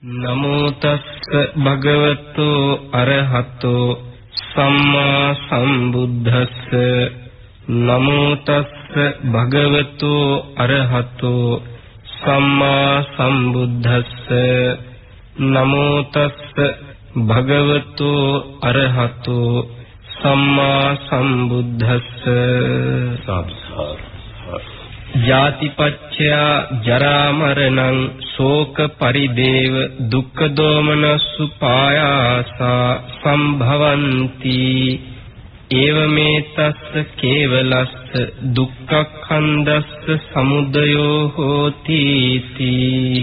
නමෝ තස්ස භගවතු අරහතෝ සම්මා සම්බුද්දස්ස නමෝ තස්ස භගවතු අරහතෝ සම්මා සම්බුද්දස්ස නමෝ තස්ස භගවතු අරහතෝ සම්මා සම්බුද්දස්ස ජාතිපච්චයා ජරා මරණං ශෝක පරිදේව දුක්ඛ දෝමනස්සු පායාසා සම්භවಂತಿ ඒවමේ තස්ස කේවලස්ස දුක්ඛඛන්දස්ස සමුදයෝ හෝති තී.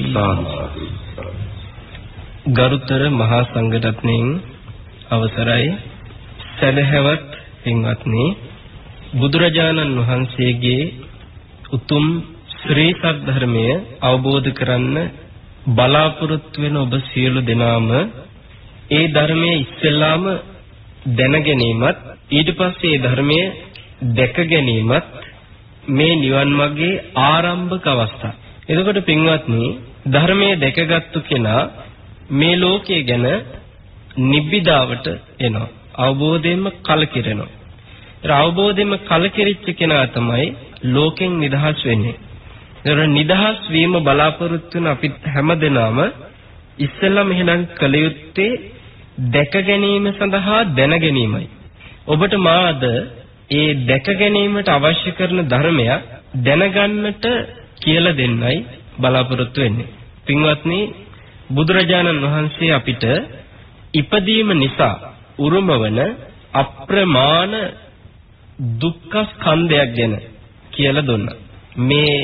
ගරුතර මහා සංඝරත්නයන් අවසරයි සදහවත් පින්වත්නි, බුදුරජාණන් වහන්සේගේ උතුම් ශ්‍රී සද්ධර්මය අවබෝධ කරන්න බලාපොරොත්තු වෙන ඔබ සියලු දෙනාම ඒ ධර්මයේ ඉස්සෙල්ලාම දැන ගැනීමත් ඊට පස්සේ ඒ ධර්මයේ දැක ගැනීමත් මේ නිවන් මාර්ගයේ ආරම්භක අවස්ථා. එතකොට පින්වත්නි, ධර්මයේ දැකගත්තු කෙනා මේ ලෝකයේ ගැන නිබ්බිදාවට එනවා, අවබෝධයෙන්ම කලකිරෙනවා. ඒ අවබෝධයෙන්ම කලකිරිච්ච කෙනා තමයි ලෝකෙන් නිදහස් වෙන්නේ. ඒතර නිදහස් වීම බලාපොරොත්තු වෙන අපි හැමදෙනාම ඉස්සෙල්ලාම එහෙනම් කළ යුත්තේ දැක ගැනීම සඳහා දැන ගැනීමයි. ඔබට මාද ඒ දැක ගැනීමට අවශ්‍ය කරන ධර්මයක් දැනගන්නට කියලා දෙන්නයි බලාපොරොත්තු වෙන්නේ. පින්වත්නි, බුදුරජාණන් වහන්සේ අපිට ඉපදීම නිසා උරුම වන අප්‍රමාණ දුක්ඛ ස්කන්ධයක් ගැන කියලා දුන්නා. මේ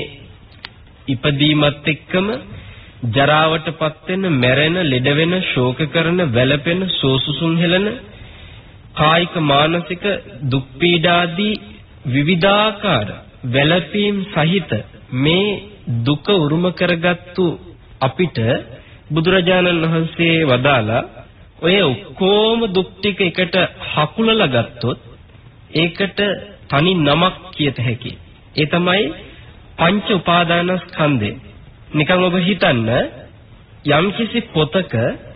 ඉපදීමත් එක්කම ජරාවටපත් වෙන, මැරෙන, ලෙඩ වෙන, ශෝක කරන, වැළපෙන, සෝසුසුම් හෙළන කායික මානසික දුක් පීඩාදී විවිධාකාර වැළපීම් සහිත මේ දුක උරුම කරගත්තු අපිට බුදුරජාණන් වහන්සේ වදාලා ඔය ඔක්කොම දුක් ටික එකට හකුලලා ගත්තොත් ඒකට තනි නමක් කියත හැකියි. ඒ තමයි පංච උපාදානස්කන්ධය. නිකන් ඔබ හිතන්න, යම්කිසි පොතක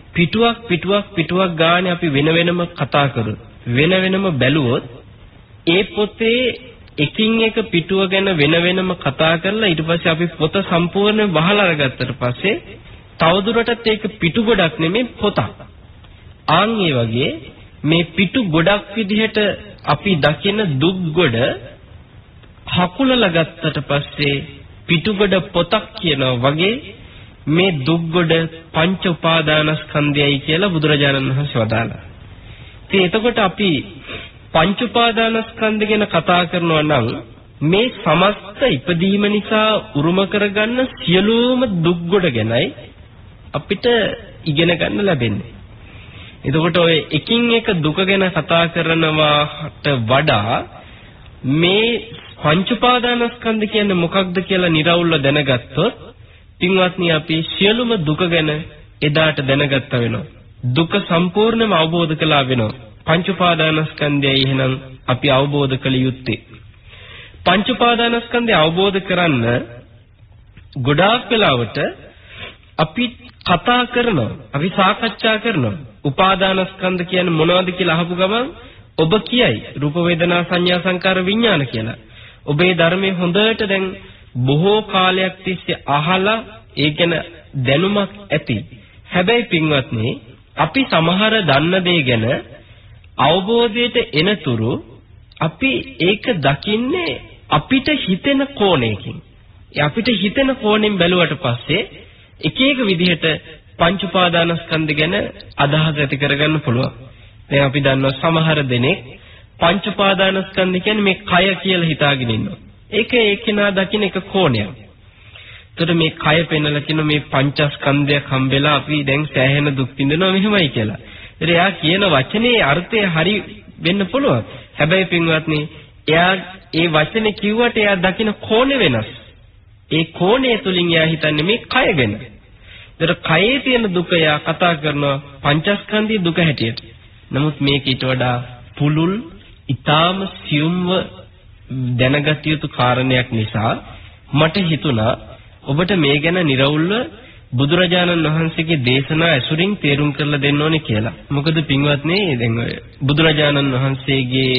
පිටුවක් ගානේ අපි වෙන වෙනම කතා කරොත්, වෙන වෙනම බැලුවොත්, ඒ පොතේ එකින් එක පිටුව ගැන වෙන වෙනම කතා කරලා ඊට පස්සේ අපි පොත සම්පූර්ණයෙන් වහලා අරගත්තට පස්සේ තවදුරටත් ඒක පිටු ගොඩක් නෙමෙයි, පොතක්. ආන් ඒ වගේ මේ පිටු ගොඩක් විදිහට අපි දකින දුක් ගොඩ හකුලලා ගත්තට පස්සේ පිටුගොඩ පොතක් කියනවා වගේ මේ දුක් ගොඩ පංච උපාදානස්කන්ධයයි කියලා බුදුරජාණන් වහන්සේ වදාළා. ඉතින් එතකොට අපි පංච උපාදානස්කන්ධ ගැන කතා කරනවා නම් මේ සමස්ත ඉපදීම නිසා උරුම කරගන්න සියලුම දුක් ගොඩ ගැනයි අපිට ඉගෙන ගන්න ලැබෙන්නේ. එතකොට ඔය එකින් එක දුක ගැන කතා කරනවාට වඩා මේ පංච උපාදානස්කන්ධ කියන්නේ මොකක්ද කියලා නිරවුල්ව දැනගත්තොත් පින්වත්නි, අපි සියලුම දුක ගැන එදාට දැනගත්තා වෙනවා. දුක සම්පූර්ණයෙන්ම අවබෝධ කළා වෙනවා. පංච උපාදානස්කන්ධයයි එහෙනම් අපි අවබෝධ කළ යුත්තේ. පංච උපාදානස්කන්ධය අවබෝධ කරන්න ගොඩාක් වෙලාවට අපි කතා කරනවා, අපි සාකච්ඡා කරනවා. උපාදානස්කන්ධ කියන්නේ මොනවද කියලා අහපු ගමන් ඔබ කියයි රූප වේදනා සංඥා සංකාර විඥාන කියලා. ඔබේ ධර්මයේ හොඳට දැන් බොහෝ කාලයක් තිස්සේ අහලා ඒ ගැන දැනුමක් ඇති. හැබැයි පින්වත්නි, අපි සමහර දන්න දේ ගැන අවබෝධයට එනතුරු අපි ඒක දකින්නේ අපිට හිතෙන කෝණයකින්. අපිට හිතෙන කෝණයෙන් බැලුවට පස්සේ එක එක විදිහට පංච උපාදානස්කන්ධ ගැන අදහස් ඇති කරගන්න පුළුවන්. දැන් අපි දන්නවා සමහර දෙනෙක් පංච උපාදානස්කන්ධ කියන්නේ මේ කය කියලා හිතාගෙන ඉන්නවා. ඒක ඒකේනා දකින්න එක කෝණයක්. එතකොට මේ කය පෙන්නලා කියන මේ පංචස්කන්ධයක් හම්බෙලා අපි දැන් සෑහෙන දුක් විඳිනවා මෙහෙමයි කියලා. ඒත් එයා කියන වචනේ අර්ථය හරි වෙන්න පුළුවන්. හැබැයි පින්වත්නි, එයා ඒ වචනේ කිව්වට එයා දකින්න කෝණය වෙනස්. ඒ කෝණය තුලින් එයා හිතන්නේ මේ කය ගැන. ඒතර කයේ තියෙන දුක එයා කතා කරනවා පංචස්කන්ධයේ දුක හැටියට. නමුත් මේක ඊට වඩා පුළුල්, ඊටාම සියුම්ව දැනගත යුතු කාරණයක් නිසා මට හිතුණා ඔබට මේ ගැන නිරවුල්ව බුදුරජාණන් වහන්සේගේ දේශනා ඇසුරින් තේරුම් කරලා දෙන්න ඕනේ කියලා. මොකද පින්වත්නි දැන් ඔය බුදුරජාණන් වහන්සේගේ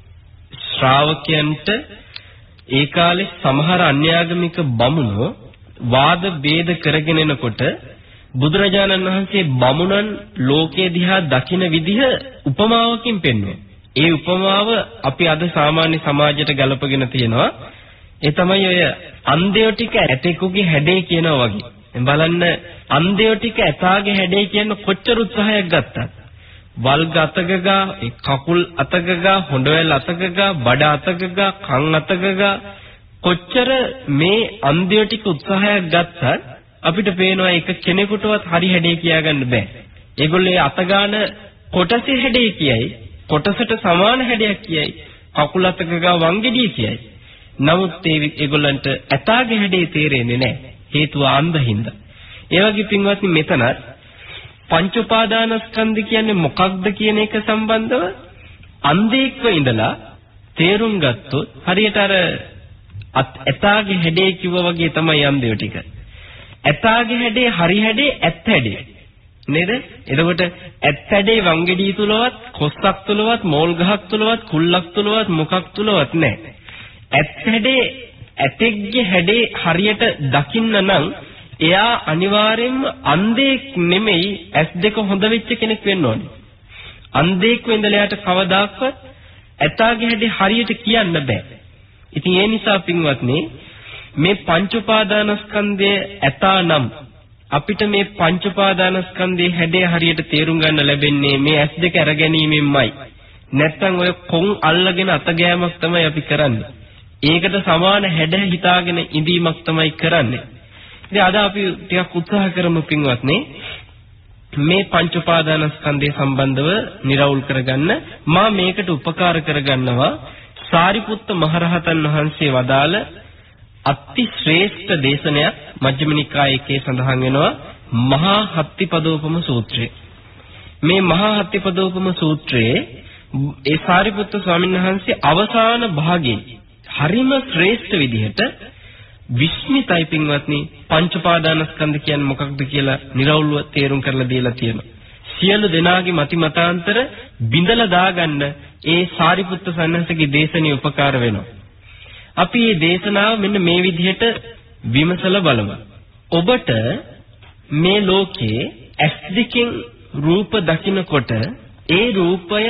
ශ්‍රාවකයන්ට ඒ කාලේ සමහර අන්‍යාගමික බමුණෝ වාද ભેද කරගෙන එනකොට බුදුරජාණන් වහන්සේ බමුණන් ලෝකයේ දිහා දකින විදිහ උපමාවකින් පෙන්වනවා. ඒ උපමාව අපි අද සාමාන්‍ය සමාජයට ගලපගෙන තියෙනවා. ඒ තමයි ඔය අන්ධයෝ ටික ඇතෙකුගේ හැඩේ කියනවා වගේ. බලන්න අන්ධයෝ ටික ඇතාගේ හැඩේ කියන කොච්චර උත්සාහයක් ගත්තත් වල්ග අතගගා කකුල් අතගගා හොඬවැල් අතගගා බඩ අතගගා කන් අතගගා කොච්චර මේ අන්ධයෝ ටික උත්සාහයක් ගත්තත් අපිට පේනවා එක කෙනෙකුටවත් හරි හැඩේ කියාගන්න බෑ. ඒගොල්ලෝ අතගාන කොටසේ හැඩේ කියයි කොටසට සමාන හැඩයක් කියයි කකුල් අතගගා වංගෙඩිය කියයි. නමුත් ඒගොල්ලන්ට ඇතාගේ හැඩේ තේරෙන්නේ නැහැ. හේතුව අන්ධහින්ද. ඒ වගේ පින්වත්නි මෙතන පංච උපාදානස්කන්ධ කියන්නේ මොකක්ද කියන එක සම්බන්ධව අන්ධෙක්ව ඉඳලා තේරුම් ගත්තොත් හරියට අර ඇතාගේ හැඩේ කිව්වා වගේ තමයි අන්ධයෝ ටික. ඇතාගේ හැඩේ හරි හැඩේ ඇත් හැඩේ නේද? එතකොට ඇත් හැඩේ වංගෙඩිය තුලවත් කොස්සක් තුලවත් මෝල් ගහක් තුලවත් කුල්ලක් තුලවත් මොකක් තුලවත් නැහැ. ඇත් හැඩේ ඇතෙක්ගේ හැඩේ හරියට දකින්න නම් එයා අනිවාර්යෙන්ම අන්ධෙක් නෙමෙයි ඇස් දෙක හොඳ වෙච්ච කෙනෙක් වෙන්න ඕනේ. අන්ධෙක් වෙඳලා යාට කවදාක්වත් ඇතාගේ හැඩේ හරියට කියන්න බෑ. ඉතින් ඒ නිසා පින්වත්නි මේ පංච උපාදානස්කන්ධය ඇතා නම් අපිට මේ පංච උපාදානස්කන්ධයේ හැඩය හරියට තේරුම් ගන්න ලැබෙන්නේ මේ ඇස් දෙක අරගැනීමෙන්මයි. නැත්තම් ඔය කොන් අල්ලගෙන අත ගෑමක් තමයි අපි කරන්නේ. ඒකට සමාන හැඩ හිතාගෙන ඉඳීමක් තමයි කරන්නේ. ඉතින් අද අපි ටිකක් උත්සාහ කරමු පින්වත්නි මේ පංච උපාදානස්කන්ධය සම්බන්ධව निराවුල් කරගන්න. මා මේකට උපකාර කරගන්නවා සාරිපුත්ත මහරහතන් වහන්සේ වදාළ අති ශ්‍රේෂ්ඨ දේශනයක් මජ්ක්‍ධිම නිකායේ සඳහන් වෙනවා මහා හත්තිපදෝපම සූත්‍රය. මේ මහා හත්තිපදෝපම සූත්‍රයේ ඒ සාරිපුත්ත ස්වාමීන් වහන්සේ අවසාන භාගයේ හරිම ශ්‍රේෂ්ඨ විදිහට විස්මිතයි පින්වත්නි පංච උපාදානස්කන්ධ කියන්නේ මොකක්ද කියලා निराවුල්ව තේරුම් කරලා දීලා තියෙනවා. සියලු දෙනාගේ මති මතාන්තර බිඳලා දාගන්න ඒ සාරිපුත්ත සන්නසගේ දේශනිය උපකාර වෙනවා. අපි මේ දේශනාව මෙන්න මේ විදිහට විමසලා බලමු. ඔබට මේ ලෝකේ ඇස් දෙකෙන් රූප දකිනකොට ඒ රූපය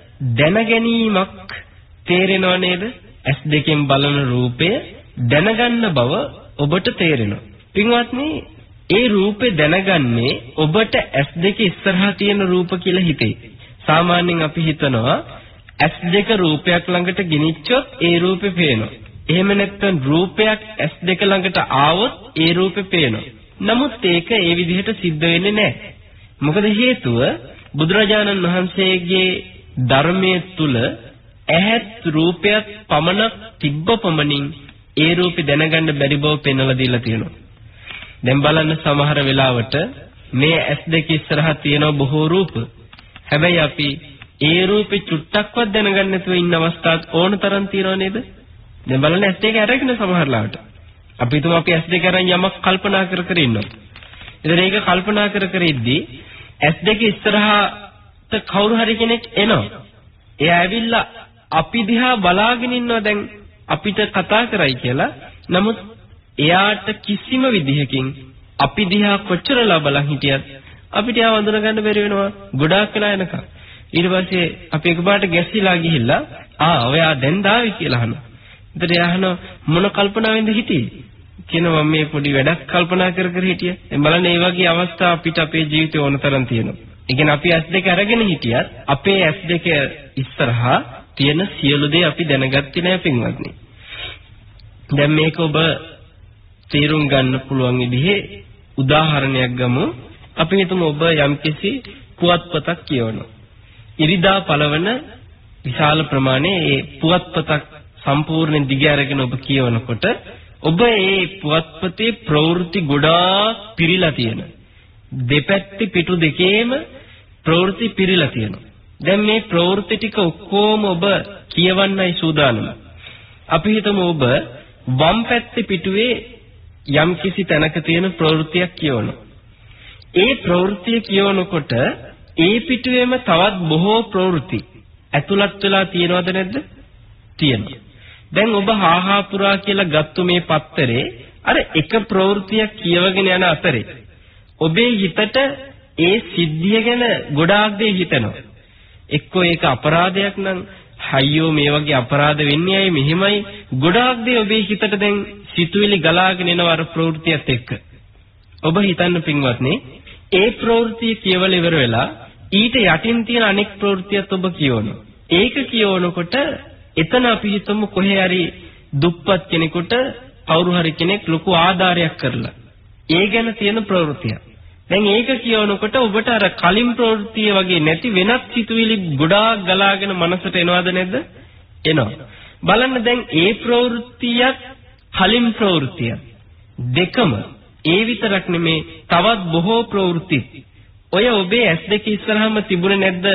දැනගැනීමක් තේරෙනව නේද? ඇස් දෙකෙන් බලන රූපය දැනගන්න බව ඔබට තේරෙනවා. පින්වත්නි, ඒ රූපේ දැනගන්නේ ඔබට ඇස් දෙක ඉස්සරහා තියෙන රූප කියලා හිතේ. සාමාන්‍යයෙන් අපි හිතනවා ඇස් දෙක රූපයක් ළඟට ගෙනිච්චොත් ඒ රූපේ පේනවා. එහෙම නැත්නම් රූපයක් ඇස් දෙක ළඟට ආවොත් ඒ රූපේ පේනවා. නමුත් ඒක ඒ විදිහට සිද්ධ වෙන්නේ නැහැ. මොකද හේතුව බුදුරජාණන් වහන්සේගේ ධර්මයේ තුල ඇහත් රූපයක් පමණක් තිබ්බ පමණින් ඒ රූපේ දැනගන්න බැරි බව පෙන්වලා දීලා තියෙනවා. දැන් බලන්න සමහර වෙලාවට මේ ඇස් දෙක ඉස්සරහා තියෙන බොහෝ රූප. හැබැයි අපි ඒ රූපේ චුට්ටක්වත් දැනගන්න නැතුව ඉන්න අවස්ථාත් ඕන තරම් තියෙනව නේද? දැන් බලන්න ඇස් දෙක අරගෙන සමහර ලාවට. අපි හිතමු අපි ඇස් දෙක අරන් යමක් කල්පනා කර කර ඉන්නවා. ඉතින් ඒක කල්පනා කර කර ඉද්දී ඇස් දෙක ඉස්සරහාට කවුරු හරි කෙනෙක් එනවා. එයා ඇවිල්ලා අපි දිහා බලාගෙන ඉන්නවා දැන් අපිට කතා කරයි කියලා. නමුත් එයාට කිසිම විදිහකින් අපි දිහා කොච්චර බලන් හිටියත් අපිට ආව අඳුර ගන්න බැරි වෙනවා ගොඩාක් වෙලා යනකම්. ඊට පස්සේ අපි එකපාරට ගැස්සිලා ගිහිල්ලා ඔයා දැන් දාවි කියලා අහනවා. ඉතින් එයා අහනවා මොන කල්පනාවෙන්ද හිටියේ? කියනවා මේ පොඩි වැඩක් කල්පනා කර කර හිටියා. දැන් බලන්න මේ වගේ අවස්ථා අපිට අපේ ජීවිතේ ඕන තරම් තියෙනවා. ඒ කියන්නේ අපි ඇස් දෙක අරගෙන හිටියත් අපේ ඇස් දෙක ඉස්සරහා තියෙන සියලු දේ අපි දැනගත්තේ නැහැ පින්වත්නි. දැන් මේක ඔබ තේරුම් ගන්න පුළුවන් විදිහේ උදාහරණයක් ගමු. අපි හිතමු ඔබ යම්කිසි පුවත්පතක් කියවනවා. ඉරිදා පළවන විශාල ප්‍රමාණයේ ඒ පුවත්පතක් සම්පූර්ණ දිග අරගෙන ඔබ කියවනකොට ඔබ ඒ පුවත්පතේ ප්‍රවෘත්ති ගොඩාක් පිරීලා තියෙන. දෙපැත්තේ පිටු දෙකේම ප්‍රවෘත්ති පිරීලා තියෙනවා. දැන් මේ ප්‍රවෘත්ති ටික ඔක්කොම ඔබ කියවන්නයි සූදානම. අපි හිතමු ඔබ වම් පැත්තේ පිටුවේ යම් කිසි තැනක තියෙන ප්‍රවෘත්තියක් කියවනවා. ඒ ප්‍රවෘත්තිය කියවනකොට ඒ පිටුවේම තවත් බොහෝ ප්‍රවෘත්ති ඇතුළත් වෙලා තියෙනවද නැද්ද? තියෙනවා. දැන් ඔබ හාහා පුරා කියලා ගත්තු මේ පත්තරේ අර එක ප්‍රවෘත්තියක් කියවගෙන යන අතරේ ඔබේ හිතට ඒ සිද්ධිය ගැන ගොඩාක් දේ හිතෙනවා. එක්කෝ ඒක අපරාධයක් නම් අයියෝ මේ වගේ අපරාධ වෙන්නේ ඇයි මෙහෙමයි ගොඩාක් දේ ඔබේ හිතට දැන් සිතුවිලි ගලාගෙන එනවා අර ප්‍රවෘත්තියත් එක්ක. ඔබ හිතන්න පින්වත්නි ඒ ප්‍රවෘත්තිය කියවලා ඉවර වෙලා ඊට යටින් තියෙන අනෙක් ප්‍රවෘත්තියත් ඔබ කියවනවා. ඒක කියවනකොට එතන අපි හිතමු කොහේ හරි දුප්පත් කෙනෙකුට කවුරු හරි කෙනෙක් ලොකු ආධාරයක් කරලා ඒ ගැන තියෙන ප්‍රවෘත්තිය. දැන් ඒක කියවනකොට ඔබට අර කලින් ප්‍රවෘත්තිය වගේ නැති වෙනත් සිතුවිලි ගොඩාක් ගලාගෙන මනසට එනවද නැද්ද? එනවා. බලන්න දැන් ඒ ප්‍රවෘත්තියත් කලින් ප්‍රවෘත්තිය දෙකම ඒ විතරක් නෙමේ තවත් බොහෝ ප්‍රවෘත්ති ඔය ඔබේ S2 ඉස්සරහම තිබුණේ නැද්ද?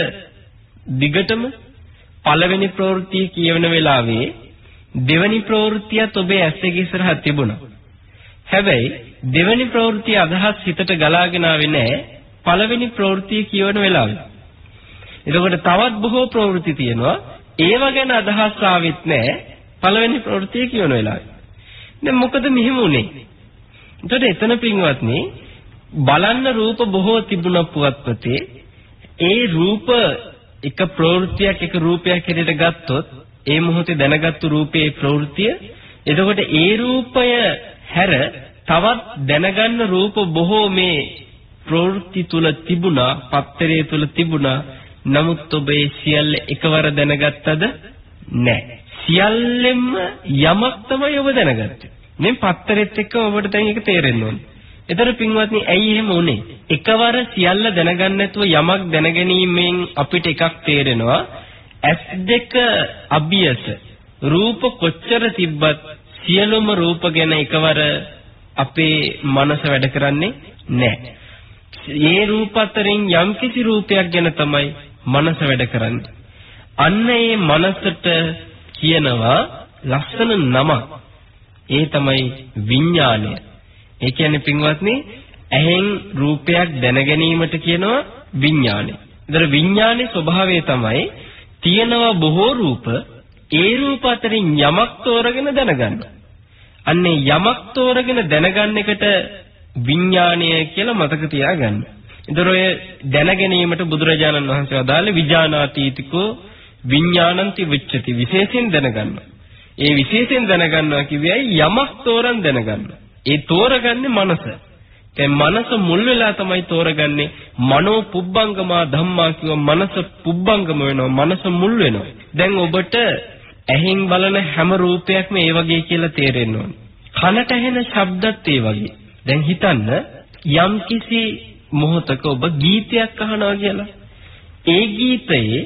දිගටම පළවෙනි ප්‍රවෘත්තිය කියවන වෙලාවේ දෙවෙනි ප්‍රවෘත්තියත් ඔබේ S2 ඉස්සරහ තිබුණා. හැබැයි දෙවෙනි ප්‍රවෘත්තිය අදහස් හිතට ගලාගෙන ආවේ නැහැ පළවෙනි ප්‍රවෘත්තිය කියවන වෙලාවේ. එතකොට තවත් බොහෝ ප්‍රවෘත්ති තියෙනවා ඒව ගැන අදහස් ආවෙත් නැහැ පළවෙනි ප්‍රවෘත්තිය කියවන වෙලාවේ. දැන් මොකද මෙහෙම උනේ? එතකොට එතන පින්වත්නි බලන්න රූප බොහෝ තිබුණ පුවත්පතේ ඒ රූප එක ප්‍රවෘත්තියක් එක රූපයක් හැටියට ගත්තොත් ඒ මොහොතේ දැනගත්තු රූපේ ප්‍රවෘත්තිය එතකොට ඒ රූපය හැර තවත් දැනගන්න රූප බොහෝ මේ ප්‍රවෘත්ති තුල තිබුණා පත්තරේ තුල තිබුණා. නමුත් ඔබ ඒ සියල්ල එකවර දැනගත්තද? නැහැ. සියල්ලෙම යමක් තමයි ඔබ දැනගත්තේ. මේ පත්තරෙත් එක්ක ඔබට දැන් ඒක තේරෙන්න ඕනේ. ඒතර පින්වත්නි ඇයි එහෙම වුනේ? එකවර සියල්ල දැනගන්න නැතුව යමක් දැනගැනීමෙන් අපිට එකක් තේරෙනවා S2 අභියස රූප කොච්චර තිබ්බත් සියලුම රූප ගැන එකවර අපේ මනස වැඩ කරන්නේ නැහැ. ඒ රූප අතරින් යම්කිසි රූපයක් ගැන තමයි මනස වැඩ කරන්නේ. අන්න ඒ මනසට කියනවා ලස්සන නමක්. ඒ තමයි විඥානය. ඒ කියන්නේ පින්වත්නි ඇහෙන් රූපයක් දැනගැනීමට කියනවා විඥානය. ඒතර විඥානයේ ස්වභාවය තමයි තියෙනවා බොහෝ රූප ඒ රූප අතරින් යමක් තෝරගෙන දැනගන්න. අන්නේ යමක් තෝරගෙන දැනගන්න එකට විඥානය කියලා මතක තියාගන්න. ඒතර ඔය දැනගැනීමට බුදුරජාණන් වහන්සේ වදාළේ විඥානාතීතිකෝ විඥානන්ති විච්ඡති විශේෂයෙන් දැනගන්න. ඒ විශේෂයෙන් දැනගන්නවා කිව්වේ යමක් තෝරන් දැනගන්න. ඒ තෝරගන්නේ මනස. දැන් මනස මුල් වෙලා තමයි තෝරගන්නේ. මනෝ පුබ්බංගමා ධම්මා කියව මනස පුබ්බංගම වෙනවා. මනස මුල් වෙනවා. දැන් ඔබට ඇහෙන් බලන හැම රූපයක්ම ඒ වගේ කියලා තේරෙන්න ඕනේ. කනට ඇහෙන ශබ්දත් ඒ වගේ. දැන් හිතන්න යම්කිසි මොහොතක ඔබ ගීතයක් අහනවා කියලා. ඒ ගීතයේ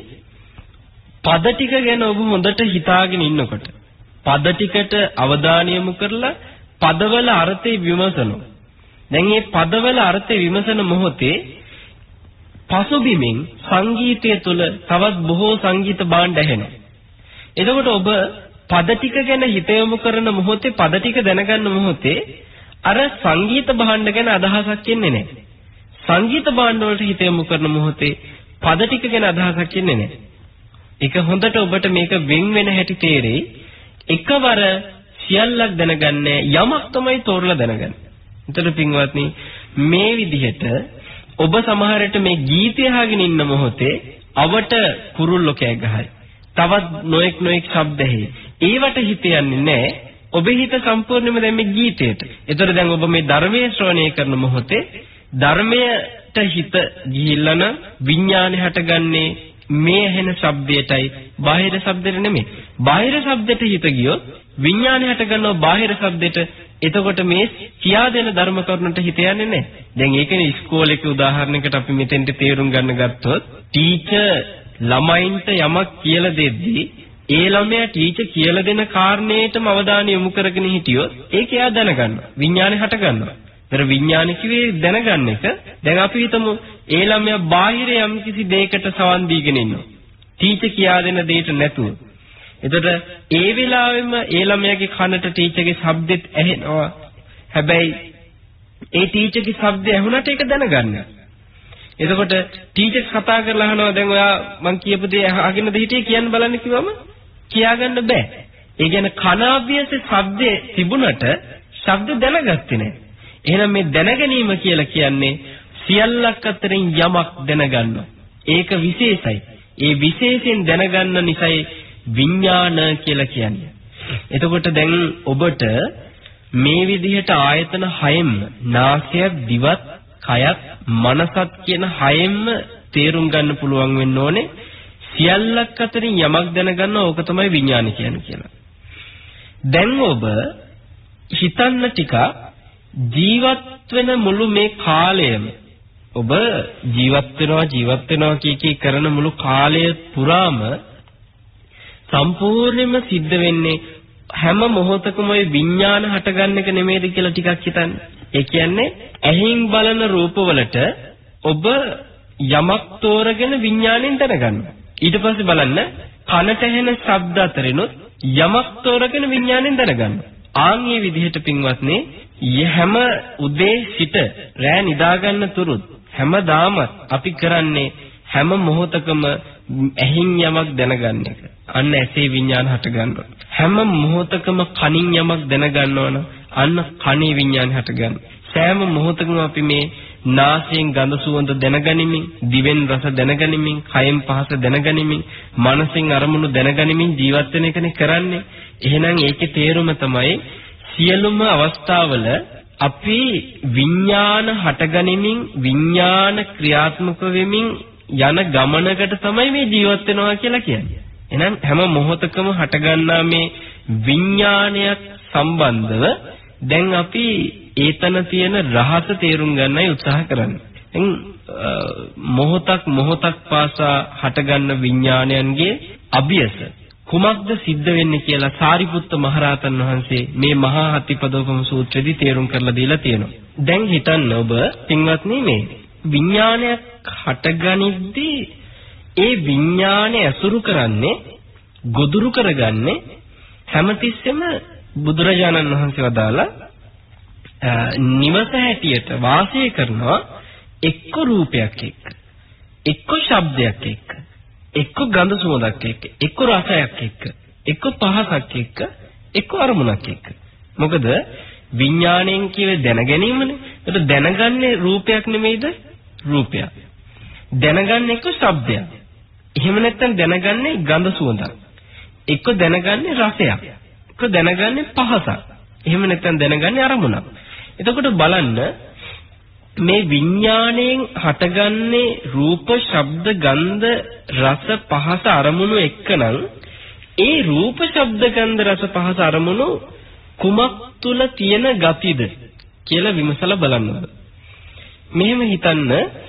පද ටික ගැන ඔබ හොඳට හිතාගෙන ඉන්නකොට පද ටිකට අවධානය යොමු කරලා පදවල අර්ථය විමසනවා. දැන් මේ පදවල අර්ථය විමසන මොහොතේ පසුබිමින් සංගීතය තුළ තවත් බොහෝ සංගීත භාණ්ඩ ඇහෙනවා. එතකොට ඔබ පද ටික ගැන හිත යොමු කරන මොහොතේ පද ටික දැනගන්න මොහොතේ අර සංගීත භාණ්ඩ ගැන අදහසක් එන්නේ නැහැ. සංගීත භාණ්ඩ වලට හිත යොමු කරන මොහොතේ පද ටික ගැන අදහසක් එන්නේ නැහැ. ඒක හොඳට ඔබට මේක වෙන් වෙන හැටි තේරෙයි. එකවර සියල්ලක් දැනගන්නේ යමක් තමයි තෝරලා දැනගන්නේ. එතන පින්වත්නි මේ විදිහට ඔබ සමහරට මේ ගීතය අහගෙන ඉන්න මොහොතේ අවට කුරුල්ලෝ කෑ ගහයි. තවත් නොඑක් ශබ්ද ඇහි. ඒවට හිත යන්නේ නැහැ. ඔබේ හිත සම්පූර්ණයෙන්ම දැන් මේ ගීතයට. ඒතර දැන් ඔබ මේ ධර්මයේ ශ්‍රවණය කරන මොහොතේ ධර්මයට හිත ගිහිල්ලා නම් විඥානේ හටගන්නේ මේ ඇහෙන ශබ්දයටයි බාහිර ශබ්දෙට නෙමෙයි. බාහිර ශබ්දෙට හිත ගියොත් විඥානේ හටගන්නවා බාහිර ශබ්දෙට. එතකොට මේ කියා දෙන ධර්ම කරුණට හිත යන්නේ නැහැ. දැන් ඒකනේ ඉස්කෝලේක උදාහරණයකට අපි මෙතෙන්ට තේරුම් ගන්න ගත්තොත් ටීචර් ළමයින්ට යමක් කියලා දෙද්දී ඒ ළමයා ටීචර් කියලා දෙන කාරණේටම අවධානය යොමු කරගෙන හිටියොත් ඒක එයා දැනගන්නවා. විඥානේ හට ගන්නවා. ඒතර විඥානේ කිව්වේ දැනගන්න එක. දැන් අපි හිතමු ඒ ළමයා බාහිර යම් කිසි දෙයකට සවන් දීගෙන ඉන්නවා. ටීචර් කියා දෙන දෙයට නැතුව. එතකොට ඒ වෙලාවෙම ඒ ළමයාගේ කනට ටීචර්ගේ ශබ්දෙත් ඇහෙනවා. හැබැයි ඒ ටීචර්ගේ ශබ්දය ඇහුණට ඒක දැනගන්න. එතකොට ටීචර් කතා කරලා අහනවා දැන් ඔයා මං කියපු දේ අහගෙනද හිටියේ කියන්න බලන්න කිව්වම කියාගන්න බෑ. ඒ කියන්නේ කන අභ්‍යාසයේ ශබ්දේ තිබුණට ශබ්ද දැනගත්තේ නැහැ. එහෙනම් මේ දැනගැනීම කියලා කියන්නේ සියල්ලක් අතරින් යමක් දැනගන්නවා. ඒක විශේෂයි. ඒ විශේෂයෙන් දැනගන්න නිසායි විඥාන කියලා කියන්නේ. එතකොට දැන් ඔබට මේ විදිහට ආයතන 6ෙම නාසයත් දිවත් කයත් මනසත් කියන 6ෙම තේරුම් ගන්න පුළුවන් වෙන්න ඕනේ. සියල්ලක් අතරින් යමක් දැනගන්න ඕක තමයි විඥාන කියන්නේ කියලා. දැන් ඔබ හිතන්න ටික ජීවත් වෙන මුළු මේ කාලයම ඔබ ජීවත් වෙනවා කී කරන මුළු කාලය පුරාම සම්පූර්ණයෙන්ම සිද්ධ වෙන්නේ හැම මොහොතකම ওই විඥාන හටගන්න එක නෙමෙයිද කියලා ටිකක් හිතන්න. ඒ කියන්නේ ඇහින් බලන රූපවලට ඔබ යමක් තෝරගෙන විඥාණයෙන් දැනගන්නවා. ඊට පස්සේ බලන්න කනට ඇහෙන ශබ්ද අතරිනුත් යමක් තෝරගෙන විඥාණයෙන් දැනගන්නවා. ආන් මේ විදිහට පින්වත්නි හැම උදේ සිට රෑ නිදාගන්න තුරුත් හැමදාම අපි කරන්නේ හැම මොහොතකම ඇහින් යමක් දැනගන්න එක. අන්න ඇසේ විඥාන හට ගන්නවා. හැම මොහොතකම කනින් යමක් දැනගන්නවනම් අන්න කනේ විඥාන හට ගන්නවා. සෑම මොහොතකම අපි මේ නාසයෙන් ගඳ සුවඳ දැනගනිමින්, දිවෙන් රස දැනගනිමින්, කයෙන් පහස දැනගනිමින්, මනසෙන් අරමුණු දැනගනිමින් ජීවත් වෙන එකනේ කරන්නේ. එහෙනම් ඒකේ තේරුම තමයි සියලුම අවස්ථාවල අපි විඥාන හටගනිමින්, විඥාන ක්‍රියාත්මක වෙමින් යන ගමනකට තමයි මේ ජීවත් වෙනවා කියලා කියන්නේ. එහෙනම් හැම මොහොතකම හටගන්නා මේ විඥානයක් සම්බන්ධව දැන් අපි ඒතන තියෙන රහස තේරුම් ගන්නයි උත්සාහ කරන්නේ. මොහොතක් පාසා හටගන්න විඥානයන්ගේ අභියස කුමක්ද සිද්ධ වෙන්නේ කියලා සාරිපුත්ත මහරහතන් වහන්සේ මේ මහා හතිපදෝපම සූත්‍රයේදී තේරුම් කරලා දීලා තියෙනවා. දැන් හිතන්න ඔබ පින්වත්නි මේ විඥානයක් හටගනිද්දී ඒ විඥානය අසුරු කරන්නේ ගොදුරු කරගන්නේ හැමතිස්සෙම බුදුරජාණන් වහන්සේ වදාලා නිවස හැටියට වාසය කරනවා එක්ක රූපයක් එක්ක, එක්ක ශබ්දයක් එක්ක, එක්ක ගඳ සුවඳක් එක්ක, එක්ක රසයක් එක්ක, එක්ක පහසක් එක්ක, එක්ක අරමුණක් එක්ක. මොකද විඥාණයෙන් කියවේ දැනගැනීමනේ. ඒක දැනගන්නේ රූපයක් නෙමෙයිද? රූපයක්. දැනගන්නේ එක්ක ශබ්දයක්. එහෙම නැත්නම් දැනගන්නේ ගඳ සුවඳක්. එක්ක දැනගන්නේ රසයක්. එක්ක දැනගන්නේ පහසක්. එහෙම නැත්නම් දැනගන්නේ අරමුණක්. එතකොට බලන්න මේ විඥාණයෙන් හටගන්නේ රූප, ශබ්ද, ගන්ධ, රස, පහස අරමුණු එක්කනම් ඒ රූප, ශබ්ද, ගන්ධ, රස, පහස අරමුණු කුමක් තුල තියෙන ගතිද කියලා විමසලා බලන්න. මෙහෙම හිතන්න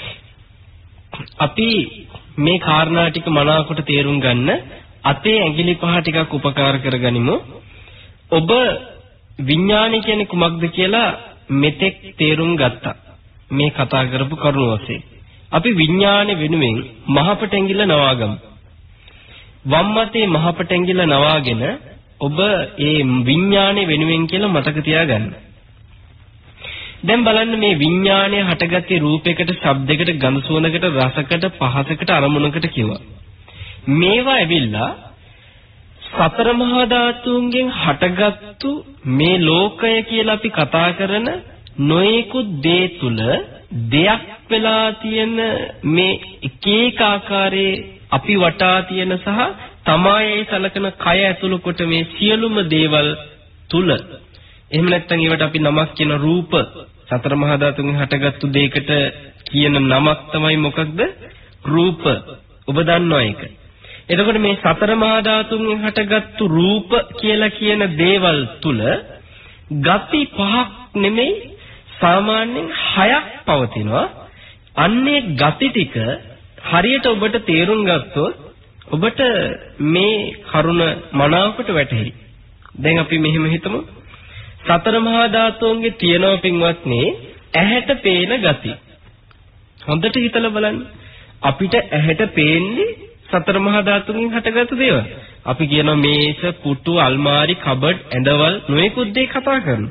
අපි මේ කාරණා ටික මනාවකට තේරුම් ගන්න අතේ ඇඟිලි පහ ටිකක් උපකාර කරගනිමු. ඔබ විඥානය කියන්නේ කුමක්ද කියලා මෙතෙක් තේරුම් ගත්තා. මේ කතා කරපු කරුණ ඔස්සේ අපි විඥානෙ වෙනුවෙන් මහපට ඇඟිල්ල නවාගමු. වම් අතේ මහපට ඇඟිල්ල නවාගෙන ඔබ ඒ විඥානෙ වෙනුවෙන් කියලා මතක තියාගන්න. දැන් බලන්න මේ විඥානය හටගත්තේ රූපයකට, ශබ්දයකට, ගඳ සුවඳකට, රසකට, පහසකට, අරමුණකට කිව්වා. මේවා ඇවිල්ලා සතර මහා ධාතුන්ගෙන් හටගත්තු මේ ලෝකය කියලා අපි කතා කරන නොයෙකුත් දේ තුල දෙයක් වෙලා තියෙන මේ එක ආකාරයේ අපි වටා තියෙන සහ තමයි සලකන කය ඇතුළු කොට මේ සියලුම දේවල් තුල එහෙම නැත්නම් ඒවට අපි නමක් කියන රූප සතර මහා ධාතුන්ගෙන් හටගත්තු දෙයකට කියන නමක් තමයි මොකක්ද? රූප. ඔබ දන්නවා ඒක. එතකොට මේ සතර මහා ධාතුන්ගෙන් හටගත්තු රූප කියලා කියන දේවල් තුල ගති පහක් නෙමෙයි සාමාන්‍යයෙන් 6ක් පවතිනවා. අන්නේ ගති ටික හරියට ඔබට තේරුම් ගත්තොත් ඔබට මේ කරුණ මනාවකට වැටහෙයි. දැන් අපි මෙහෙම හිතමු. සතර මහා ධාතුන්ගේ තියෙනවා පින්වත්නි ඇහැට පේන ගති. හොඳට හිතලා බලන්න. අපිට ඇහැට පේන්නේ සතර මහා ධාතුන්ගෙන් හටගත්තු දේවල්. අපි කියනවා මේස, පුටු, අල්මාරි, කබඩ්, ඇඳවල් නොයෙකුත් දේ කතා කරනවා.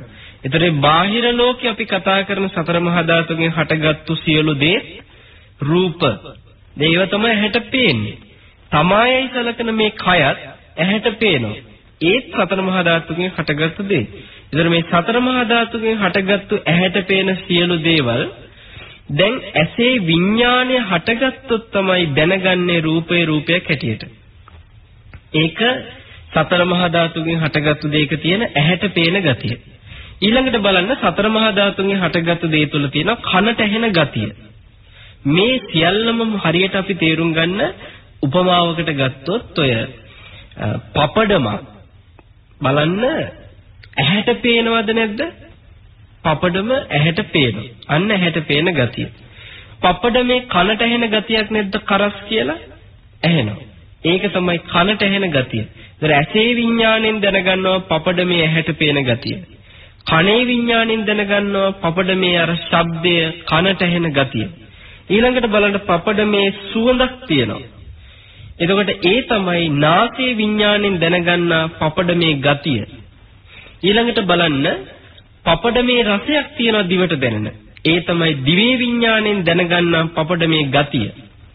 ඒතරේ බාහිර ලෝකේ අපි කතා කරන සතර මහා ධාතුන්ගෙන් හටගත්තු සියලු දේ රූප. දේව තමයි ඇහැට පේන්නේ. තමායයි සලකන මේ කයත් ඇහැට පේනවා. ඒත් සතර මහා ධාතුන්ගෙන් හටගත්තු දේ. ඒතර මේ සතර මහා ධාතුන්ගෙන් හටගත්තු ඇහැට පේන සියලු දේවල් දැන් ඇසේ විඥානය හටගත්තොත් තමයි දැනගන්නේ රූපයක් හැටියට. ඒක සතර මහා ධාතුන්ගෙන් හටගත්තු දෙයක තියෙන ඇහැට පේන ගතිය. ඊළඟට බලන්න සතර මහා ධාතුන්ගෙන් හටගත්තු දේ තුල තියෙන කනට ඇහෙන ගතිය. මේ සියල්ලම හරියට අපි තේරුම් ගන්න උපමාවකට ගත්තොත් ඔය පපඩම බලන්න ඇහැට පේනවද නැද්ද? පපඩම ඇහැට පේනවා. අන්න ඇහැට පේන ගතිය. පපඩමේ කනට ඇහෙන ගතියක් නැද්ද කරස් කියලා? ඇහෙනවා. ඒක තමයි කනට ඇහෙන ගතිය. ඒතර ඇසේ විඥාණයෙන් දැනගන්නවා පපඩමේ ඇහැට පේන ගතිය. කනේ විඥාණයෙන් දැනගන්නවා පපඩමේ අර ශබ්දය කනට ඇහෙන ගතිය. ඊළඟට බලන්න පපඩමේ සුවඳක් තියෙනවා. එතකොට ඒ තමයි නාසයේ විඥාණයෙන් දැනගන්නා පපඩමේ ගතිය. ඊළඟට බලන්න පපඩමේ රසයක් තියෙනවා දිවට දැනෙන. ඒ තමයි දිවේ විඥාණයෙන් දැනගන්නා පපඩමේ ගතිය.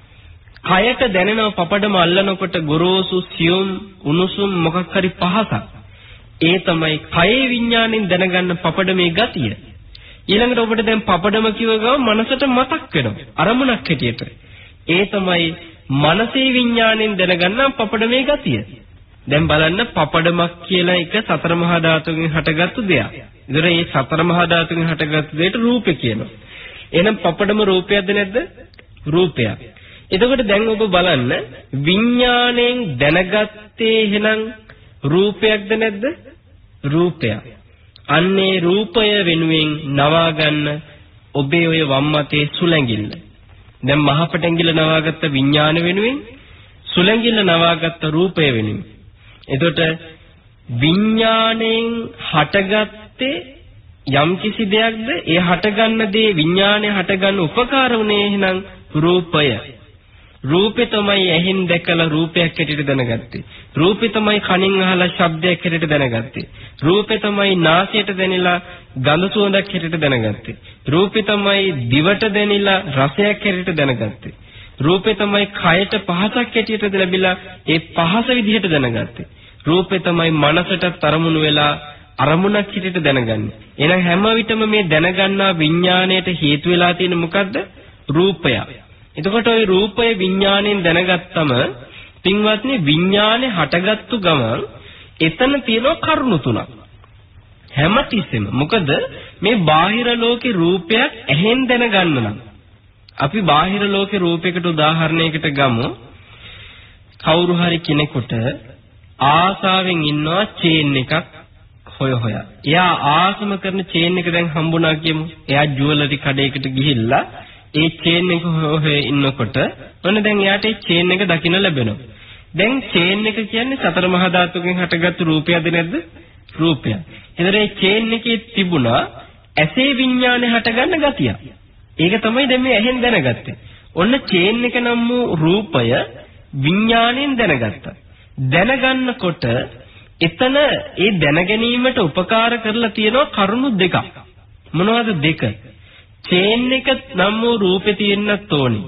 කයට දැනෙන පපඩම අල්ලනකොට ගොරෝසු සියුම් උණුසුම් මොකක් හරි පහසක්. ඒ තමයි කයේ විඥාණයෙන් දැනගන්න පපඩමේ ගතිය. ඊළඟට ඔබට දැන් පපඩම කිව්ව ගමන් මනසට මතක් වෙනවා අරමුණක් හැටියට. ඒ තමයි මනසේ විඥාණයෙන් දැනගන්න පපඩමේ ගතිය. දැන් බලන්න පපඩමක් කියලා එක සතර මහා ධාතුන්ගෙන් හටගත්තු දෙයක්. ඒතර මේ සතර මහා ධාතුන්ගෙන් හටගත්තු දෙයට රූපේ කියනවා. එහෙනම් පපඩම රූපයක්ද නැද්ද? රූපයක්. එතකොට දැන් ඔබ බලන්න විඥාණයෙන් දැනගත්තේ එහෙනම් රූපයක්ද නැද්ද? රූපයක්. අන්නේ රූපය වෙනුවෙන් නවා ගන්න ඔබේ ඔය වම් අතේ සුලැඟිල්ල. දැන් මහපටැඟිල්ල නවාගත්ත විඥාන වෙනුවෙන් සුලැඟිල්ල නවාගත්ත රූපය වෙනුවෙන්. එතකොට විඥාණයෙන් හටගත්තේ යම් කිසි දෙයක්ද? ඒ හටගන්න දේ විඥාණය හටගන්න උපකාර වුණේ එහෙනම් රූපය. රූපේ තමයි ඇහෙන් දැකලා රූපයක් හැටියට දැනගත්තේ. රූපේ තමයි කනින් අහලා ශබ්දයක් හැටියට දැනගත්තේ. රූපේ තමයි නාසයට දැනෙලා ගඳ සුවඳක් හැටියට දැනගත්තේ. රූපේ තමයි දිවට දැනෙලා රසයක් හැටියට දැනගත්තේ. රූපේ තමයි කයට පහසක් හැටියට ලැබිලා ඒ පහස විදිහට දැනගත්තේ. රූපේ තමයි මනසට අරමුණු වෙලා අරමුණක් හැටියට දැනගන්නේ. එහෙනම් හැම විටම මේ දැනගන්නා විඥාණයට හේතු වෙලා තියෙන මොකද්ද? රූපය. එතකොට ওই රූපය විඥාණයෙන් දැනගත්තම පින්වත්නි විඥානේ හටගත්තු ගමන් එතන තියෙන කරුණු තුනක්. හැමතිස්සෙම මොකද මේ බාහිර ලෝකේ රූපයක් ඇහෙන් දැනගන්න නම් අපි බාහිර ලෝකේ රූපයකට උදාහරණයකට ගමු. කවුරු හරි කෙනෙකුට ආසාවෙන් ඉන්නවා චේන් එකක් හොයා. එයා ආසම කරන චේන් එක දැන් හම්බුණා කියමු. එයා ජුවලරි කඩේකට ගිහිල්ලා ඒ චේන් එක හොයා ඉන්නකොට ඔන්න දැන් එයාට ඒ චේන් එක දකින්න ලැබෙනවා. දැන් චේන් එක කියන්නේ සතර මහා ධාතුන්ගෙන් හටගත්තු රූපයක්ද නැද්ද? රූපයක්. එතන මේ චේන් එකේ තිබුණා ඇසේ විඥානේ හටගන්න ගතිය. ඒක තමයි දැන් මේ ඇහෙන් දැනගත්තේ. ඔන්න චේන් එක නම් වූ රූපය විඥාණයෙන් දැනගත්තා. දැනගන්නකොට එතන ඒ දැනගැනීමට උපකාර කරලා තියෙනවා කරුණු දෙකක්. මොනවද දෙක? චේන් එක නම් වූ රූපේ තියෙන්නත් ඕනේ.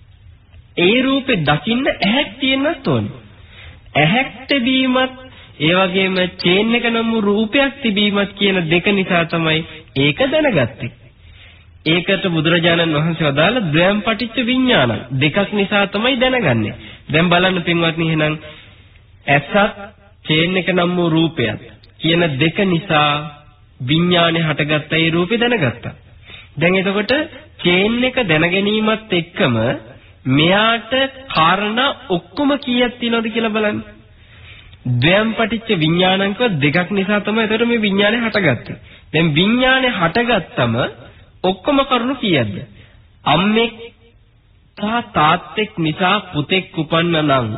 ඒ රූපේ දකින්න ඇහැක් තියෙන්නත් ඕනේ. ඇහැක් තිබීමත් ඒ වගේම චේන් එක නම් වූ රූපයක් තිබීමත් කියන දෙක නිසා තමයි ඒක දැනගත්තේ. ඒකට බුදුරජාණන් වහන්සේ වදාළ ද්වයම් පටිච්ච විඥාන දෙකක් නිසා තමයි දැනගන්නේ. දැන් බලන්න පින්වත්නි එහෙනම් ඇසත් චේන් එක නම් වූ රූපයක් කියන දෙක නිසා විඥානේ හටගත්ත ඒ රූපේ දැනගත්තා. දැන් එතකොට චේන් එක දැනගැනීමත් එක්කම මෙයාට කාරණා ඔක්කොම කීයක් තියෙනවද කියලා බලන්න. ද්වයම් පටිච්ච විඥානංක දෙකක් නිසා තමයි එතකොට මේ විඥානේ හටගත්තේ. දැන් විඥානේ හටගත්තම ඔක්කොම කරුණු කීයක්ද? අම්මෙක් සහ තාත්තෙක් නිසා පුතෙක් උපන්න නම්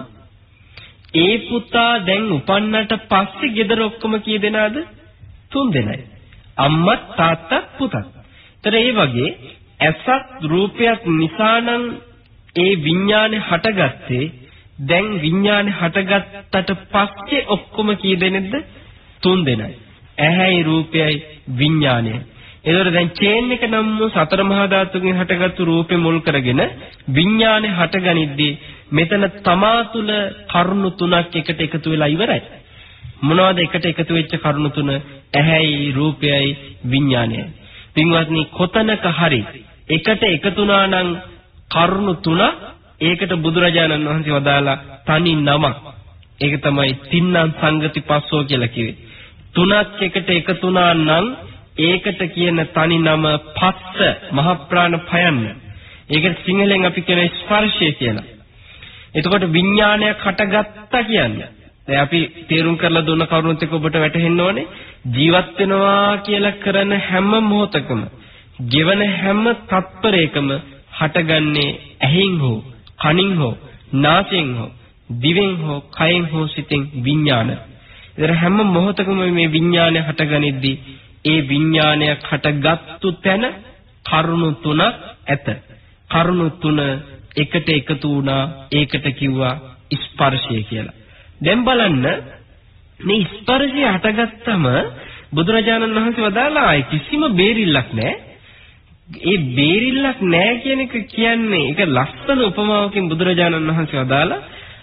ඒ පුතා දැන් උපන්නට පස්සේ ගෙදර ඔක්කොම කී දෙනාද? 3 දෙනයි. අම්මා තාත්තා පුතා. ඒතර ඒ වගේ ඇසත් රූපයක් නිසා නම් ඒ විඥානේ හටගත්තේ. දැන් විඥානේ හටගත්තට පස්සේ ඔක්කොම කී දෙනෙක්ද? 3 දෙනයි. ඇහැයි රූපයයි විඥානයයි. ඒතකොට දැන් චේන් එක නම් සතර මහා ධාතුන්ගෙන් හටගත්තු රූපේ මුල් කරගෙන විඥානේ හටගනිද්දී මෙතන තමා තුල කරුණු තුනක් එකට එකතු වෙලා ඉවරයි. මොනවද එකට එකතු වෙච්ච කරුණු තුන? ඇහැයි රූපයයි විඥානයයි. පින්වත්නි කොතනක හරි එකට එකතු වුණා නම් කරුණු තුන ඒකට බුදුරජාණන් වහන්සේ වදාලා තනි නමක්. ඒක තමයි තින්නම් සංගති පස්සෝ කියලා කිව්වේ. තුනක් එකට එකතු වුණා නම් ඒකට කියන තනි නම පස්ස මහ ප්‍රාණ භයන්න. ඒකට සිංහලෙන් අපි කියන ස්පර්ශය කියලා. එතකොට විඥානයක් හටගත්තා කියන්නේ. දැන් අපි තේරුම් කරලා දුන්න කරුණුත් එක්ක ඔබට වැටහෙන්න ඕනේ ජීවත් වෙනවා කියලා කරන හැම මොහොතකම, ගෙවන හැම තත්පරයකම හටගන්නේ ඇහෙන් හෝ, කනින් හෝ, නාසයෙන් හෝ, දිවෙන් හෝ, කයෙන් හෝ, සිතෙන් විඥාන. ඒතර හැම මොහොතකම මේ විඥානය හටගනිද්දී ඒ විඥානයක් හටගත්තු තැන කරුණු තුනක් ඇත. කරුණු තුන එකට එකතු වුණා. ඒකට කිව්වා ස්පර්ශය කියලා. දැන් බලන්න මේ ස්පර්ශය හටගත්තම බුදුරජාණන් වහන්සේ වදාළා කිසිම බේරිල්ලක් නැහැ. ඒ බේරිල්ලක් නැහැ කියන එක කියන්නේ ඒක ලස්සන උපමාවකින් බුදුරජාණන් වහන්සේ වදාළා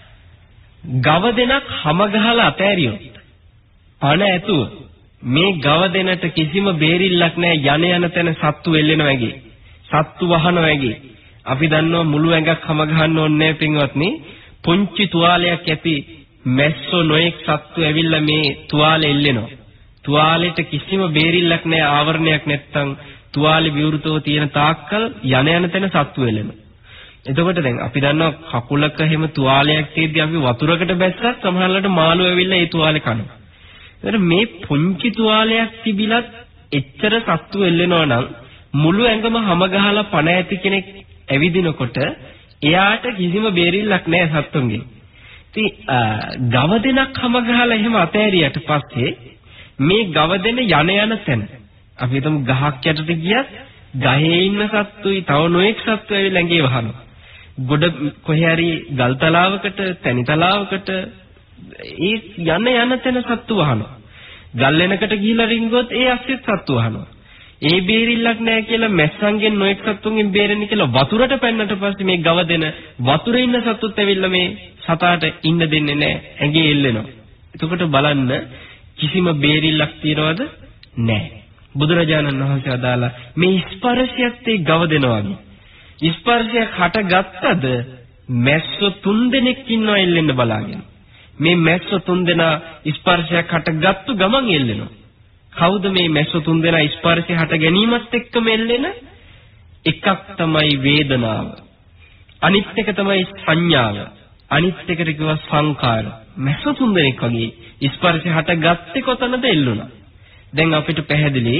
ගව දෙනක් හැම ගහලා අතෑරියොත් පණ ඇතුව මේ ගව දෙනට කිසිම බේරිල්ලක් නැහැ. යන තැන සත්තු එල්ලෙනවා වගේ, සත්තු වහනවා වගේ. අපි දන්නවා මුළු ඇඟක් හැම ගහන්න ඕනේ නැහැ පින්වත්නි. පුංචි තුවාලයක් ඇති මැස්සෝ නොඑක් සත්තු ඇවිල්ලා මේ තුවාලෙ එල්ලෙනවා. තුවාලෙට කිසිම බේරිල්ලක් නැහැ, ආවරණයක් නැත්තම් තුවාලෙ විවෘතව තියෙන තාක්කල් යන තැන සත්තු එල්ලෙනවා. එතකොට දැන් අපි දන්නවා කකුලක හැම තුවාලයක් තියෙද්දි අපි වතුරකට බැස්සත් සමහරවිට මාළු ඇවිල්ලා ඒ තුවාලේ කනවා. ඒතර මේ පුංචි තුවාලයක් තිබිලත් එච්චර සත්තු එල්ලෙනවා නම් මුළු ඇඟම හැම ගහලා පණ ඇති කෙනෙක් ඇවිදිනකොට එයාට කිසිම බේරිල්ලක් නැහැ සත්තුන්ගේ. ඉතින් ගව දෙනක් හැම ගහලා එහෙම අතෑරියට පස්සේ මේ ගව දෙන යන තැන අපි හිතමු ගහක් යටට ගියත් ගහේ ඉන්න සත්තුයි තව නොඑක් සත්තු ඇවිල්ලා ඇඟේ වහනවා. ගොඩ කොහේ හරි ගල් තලාවකට, තැනි තලාවකට ඒ යන තැන සත්තු වහනවා. ගල් වෙනකට ගිහිලා රිංගුවොත් ඒ අස්සෙත් සත්තු වහනවා. ඒ බේරිල්ලක් නැහැ කියලා මැස්සන්ගෙන් නොඑක් සත්තුන්ගෙන් බේරෙන්න කියලා වතුරට පැන්නට පස්සේ මේ ගව දෙන වතුරේ ඉන්න සත්තුත් ඇවිල්ලා මේ සතාට ඉන්න දෙන්නේ නැහැ. ඇඟේ එල්ලෙනවා. එතකොට බලන්න කිසිම බේරිල්ලක් තියනවද? නැහැ. බුදුරජාණන් වහන්සේ අදාලා මේ ස්පර්ශයත් ඒ ගව දෙනවා වගේ. ස්පර්ශයක් හටගත්තද මැස්සෝ 3 දෙනෙක් ඉන්නවා එල්ලෙන්න බලාගෙන. මේ මැස්සෝ 3 දෙනා ස්පර්ශයක් හටගත්තු ගමන් එල්ලෙනවා. කවුද මේ මැස්සෝ 3 දෙනා ස්පර්ශය හට ගැනීමත් එක්කම එල්ලෙන? එකක් තමයි වේදනාව. අනිත් එක තමයි සංඥාව. අනිත් එකට කියව සංකාර. මැස්සෝ 3 දෙනෙක් වගේ ස්පර්ශය හටගත්තේ කොතනද එල්ලුණා. දැන් අපිට පැහැදිලි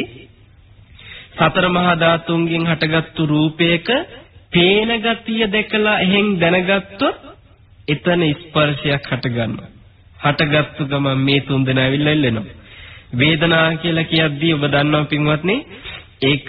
සතර මහා ධාතුන්ගෙන් හටගත්තු රූපයක පේන ගතිය දැකලා එහෙන් දැනගත්තොත් එතන ස්පර්ශයක් හටගන්නවා. හටගත්තු ගමන් මේ 3 දෙනා ඇවිල්ලා එල්ලෙනවා. වේදනා කියලා කියද්දී ඔබ දන්නවා පින්වත්නි ඒක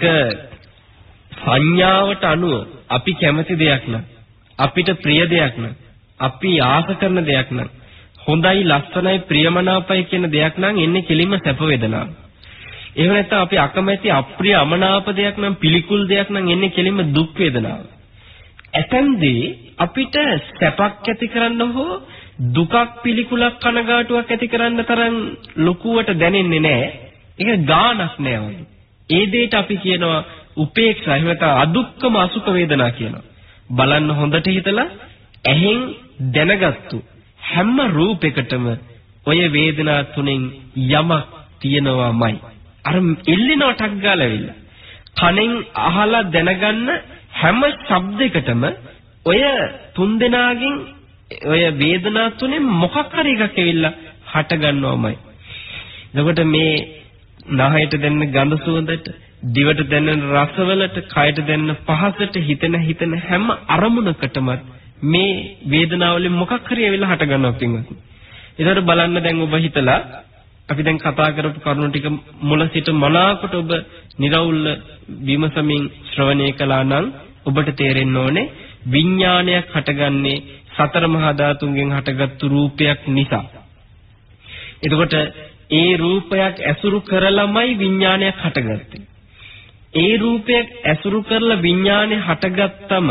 සංඥාවට අනුව අපි කැමති දෙයක් නම් අපිට ප්‍රිය දෙයක් නම් අපි ආස කරන දෙයක් නම් හොඳයි ලස්සනයි ප්‍රියමනාපයි කියන දෙයක් නම් එන්නේ කෙලින්ම සැප වේදනාව. එහෙම නැත්නම් අපි අකමැති අප්‍රිය අමනාප දෙයක් නම් පිළිකුල් දෙයක් නම් එන්නේ කෙලින්ම දුක් වේදනාව. ඇතැම්දී අපිට සැපක් ඇති කරන්න හෝ දුකක් පිළිකුලක් කනගාටුවක් ඇති කරන්න තරම් ලොකුවට දැනෙන්නේ නැහැ. ඒක ගානක් නෑ වගේ. ඒ දෙයට අපි කියනවා උපේක්ෂා එහෙම නැත්නම් අදුක්කම අසුඛ වේදනා කියනවා. බලන්න හොඳට හිතලා ඇහෙන් දැනගත්තු හැම රූපයකටම ඔය වේදනා තුනෙන් යමක් තියෙනවාමයි. අර එල්ලෙනවා ටක් ගාලා ඇවිල්ලා. කනෙන් අහලා දැනගන්න හැම ශබ්දයකටම ඔය 3 දෙනාගෙන් ඔය වේදනා තුනේ මොකක් හරි එකක් ඇවිල්ලා හට ගන්නවමයි. එතකොට මේ නහයට දැනෙන ගඳ සුවඳට, දිවට දැනෙන රසවලට, කයට දැනෙන පහසට, හිතෙන හැම අරමුණකටම මේ වේදනාවලින් මොකක් හරි ඇවිල්ලා හට ගන්නවා පින්වත්නි. ඒතර බලන්න දැන් ඔබ හිතලා අපි දැන් කතා කරපු කරුණු ටික මුල සිට මනාකොට ඔබ නිරවුල් විමසමින් ශ්‍රවණය කළා නම් ඔබට තේරෙන්න ඕනේ විඥානයක් හටගන්නේ සතර මහා ධාතුන්ගෙන් හටගත්තු රූපයක් නිසා. එතකොට ඒ රූපයක් ඇසුරු කරලමයි විඥානයක් හටගත්තේ. ඒ රූපයක් ඇසුරු කරලා විඥානය හටගත්තම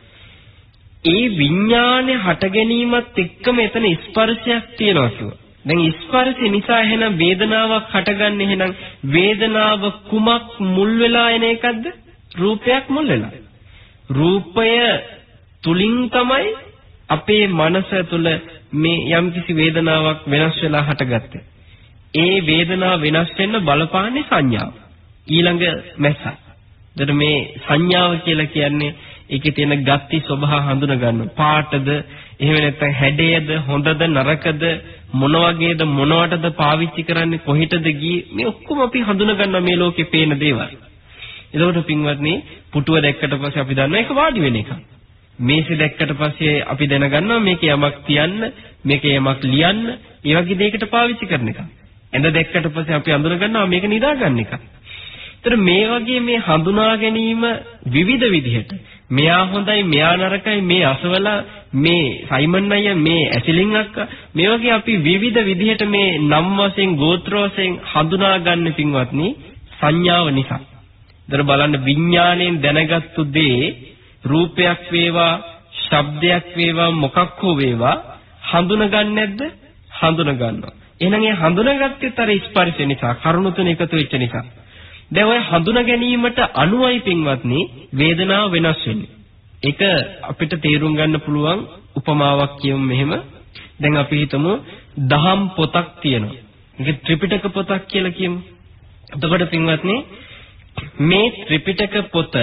ඒ විඥානය හට ගැනීමත් එක්කම එතන ස්පර්ශයක් තියෙනවා කිව්වා. දැන් ස්පර්ශය නිසා එහෙනම් වේදනාවක් හටගන්නේ. එහෙනම් වේදනාව කුමක් මුල් වෙලා එන එකක්ද? රූපයක් මුල් වෙලා. රූපය තුලින් තමයි අපේ මනස තුළ මේ යම්කිසි වේදනාවක් වෙනස් වෙලා හටගත්තේ. ඒ වේදනාව වෙනස් වෙන්න බලපාන්නේ සංඥාව. ඊළඟ මැස. එතකොට මේ සංඥාව කියලා කියන්නේ ඒකේ තියෙන ගති ස්වභාව හඳුන ගන්න. පාටද, එහෙම නැත්නම් හැඩයද, හොඳද නරකද, මොන වගේද මොනවටද පාවිච්චි කරන්නේ, කොහෙටද ගියේ, මේ ඔක්කොම අපි හඳුන ගන්න මේ ලෝකේ පේන දේවල්. එතකොට පින්වත්නි, පුටුව දැක්කට පස්සේ අපි දන්නවා ඒක වාඩි වෙන එක. මේසෙ දැක්කට පස්සේ අපි දැනගන්නවා මේක යමක් තියන්න, මේක යමක් ලියන්න, ඒ වගේ දෙයකට පාවිච්චි කරන එක. එඳ දැක්කට පස්සේ අපි අඳුන ගන්නවා මේක නිදා ගන්න එක. ඒතර මේ වගේ මේ හඳුනා ගැනීම විවිධ විදිහට, මෙයා හොඳයි, මෙයා නරකයි, මේ අසවලා, මේ සයිමන් අයියා, මේ ඇසිලින් අක්කා, මේ වගේ අපි විවිධ විදිහට මේ නම් වශයෙන්, ගෝත්‍ර වශයෙන් හඳුනා ගන්න පින්වත්නි සංඥාව නිසා. ඒතර බලන්න විඥාණයෙන් දැනගත්තු දේ රූපයක් වේවා, ශබ්දයක් වේවා, මොකක් හෝ වේවා හඳුනගන්නේ නැද්ද? හඳුනගන්නවා. එහෙනම් ඒ හඳුනාගත්තේ අර ස්පර්ශ නිසා, කරුණු තුන එකතු වෙච්ච නිසා. දැන් ඔය හඳුනා ගැනීමට අනුවයි පින්වත්නි වේදනාව වෙනස් වෙන්නේ. ඒක අපිට තේරුම් ගන්න පුළුවන් උපමාවක් කියමු මෙහෙම. දැන් අපි හිතමු දහම් පොතක් තියෙනවා. ඒක ත්‍රිපිටක පොතක් කියලා කියමු. එතකොට පින්වත්නි මේ ත්‍රිපිටක පොත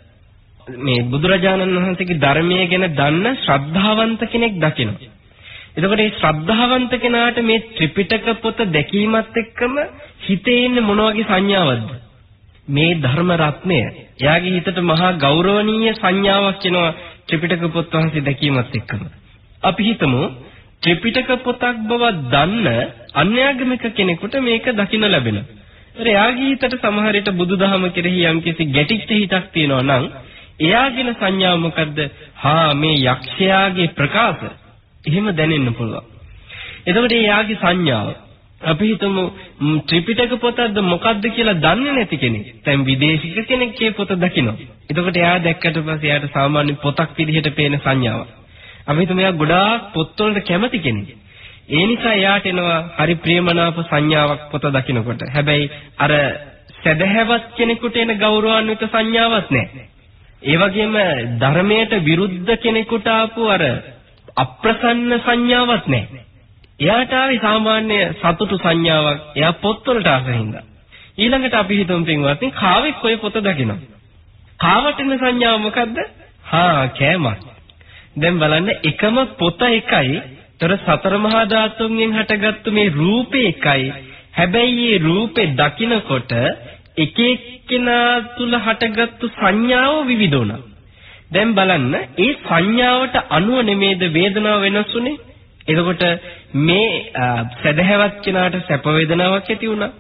මේ බුදුරජාණන් වහන්සේගේ ධර්මයේ ගැන දන්න ශ්‍රද්ධාවන්ත කෙනෙක් දකිනවා. එතකොට මේ ශ්‍රද්ධාවන්ත කෙනාට මේ ත්‍රිපිටක පොත දැකීමත් එක්කම හිතේ ඉන්නේ මොන වගේ සංඥාවක්ද? මේ ධර්ම රත්නය. එයාගේ හිතට මහා ගෞරවනීය සංඥාවක් එනවා ත්‍රිපිටක පොත් වහන්සේ දැකීමත් එක්කම. අපි හිතමු ත්‍රිපිටක පොතක් බව දන්න අන්‍යාගමික කෙනෙකුට මේක දකින්න ලැබෙනවා. ඒතර එයාගේ හිතට සමහර විට බුදුදහම කෙරෙහි යම්කිසි ගැටිච්ච හිතක් තියෙනවා නම් එයාගෙන සංඥාව මොකද්ද? මේ යක්ෂයාගේ ප්‍රකාශ. එහෙම දැනෙන්න පුළුවන්. එතකොට එයාගේ සංඥාව අපි හිතමු ත්‍රිපිටක පොතක්ද මොකක්ද කියලා දන්නේ නැති කෙනෙක්. දැන් විදේශික කෙනෙක් මේ පොත දකිනවා. එතකොට එයා දැක්කට පස්සේ එයාට සාමාන්‍ය පොතක් විදිහට පේන සංඥාවක්. අපි හිතමු එයා ගොඩාක් පොත්වලට කැමති කෙනෙක්. ඒ නිසා එයාට එනවා හරි ප්‍රියමනාප සංඥාවක් පොත දකිනකොට. හැබැයි අර සදහැවත් කෙනෙකුට එන ගෞරවාන්විත සංඥාවක් නැහැ. ඒ වගේම ධර්මයට විරුද්ධ කෙනෙකුට ආපු අර අප්‍රසන්න සංඥාවක් නැහැ. එයාට ආවේ සාමාන්‍ය සතුටු සංඥාවක්. එයා පොත්වලට ආසින්දා. ඊළඟට අපි හිතමු පින්වත්නි කාවෙක් ඔය පොත දකිනවා. කාවට එන සංඥාව මොකද්ද? කෑමක්. දැන් බලන්න එකම පොත එකයි. තර සතර මහා ධාතුන්ගෙන් හටගත්තු මේ රූපේ එකයි. හැබැයි මේ රූපේ දකිනකොට එක එක්කෙනා තුල හටගත්තු සංඥාව විවිධ වුණා. දැන් බලන්න ඒ සංඥාවට අනුව නෙමේද වේදනාව වෙනස් වුනේ? එතකොට මේ සදහැවත් කෙනාට සැප වේදනාවක් ඇති වුණා.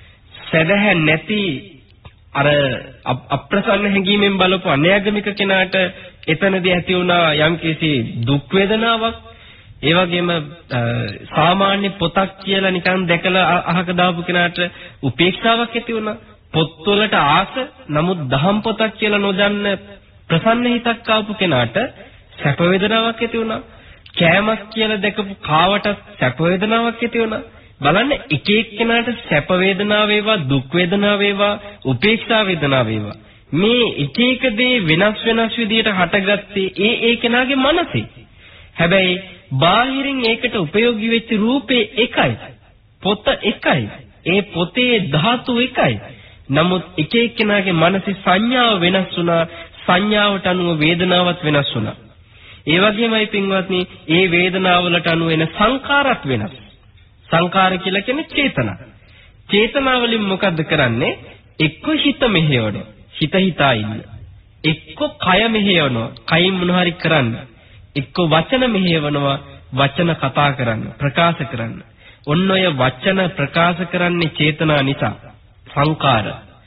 සදහැ නැති අර අප්‍රසන්න හැඟීමෙන් බලපු අන්‍යාගමික කෙනාට එතනදී ඇති වුණා යම්කිසි දුක් වේදනාවක්. ඒ වගේම සාමාන්‍ය පොතක් කියලා නිකන් දැකලා අහක දාපු කෙනාට උපේක්ෂාවක් ඇති වුණා. පොත්වලට ආස නමුත් දහම් පොතක් කියලා නොදන්න ප්‍රසන්න හිතක් ආපු කෙනාට සැප වේදනාවක් ඇති වුණා. කෑමක් කියලා දැකපු කාවට සැප වේදනාවක් ඇති වුණා. බලන්න එක එක්කෙනාට සැප වේදනාව වේවා, දුක් වේදනාව වේවා, උපේක්ෂා වේදනාව වේවා මේ එක එක දේ වෙනස් විදියට හටගත්තේ ඒ කෙනාගේ මනසේ. හැබැයි බාහිරින් ඒකට ප්‍රයෝගී වෙච්ච රූපේ එකයි, පොත එකයි, ඒ පොතේ ධාතු එකයි. නමුත් එක එක්කෙනාගේ මනසේ සංඥාව වෙනස් වුණා. සංඥාවට අනුව වේදනාවක් වෙනස් වුණා. ඒ වගේමයි පින්වත්නි ඒ වේදනාවලට අනුව එන සංකාරات වෙනස්. සංකාර කියලා කියන්නේ චේතනා. චේතනාවලින් මොකද්ද කරන්නේ? එක්ක හිත මෙහෙවනවා. හිත හිතා ඉන්න. එක්ක කය මෙහෙවනවා. කයින් මොන හරි කරන්න. එක්ක වචන මෙහෙවනවා. වචන කතා කරන්න, ප්‍රකාශ කරන්න. ඔන්න ඔය වචන ප්‍රකාශ කරන්නේ චේතනා නිසා. සංකාර.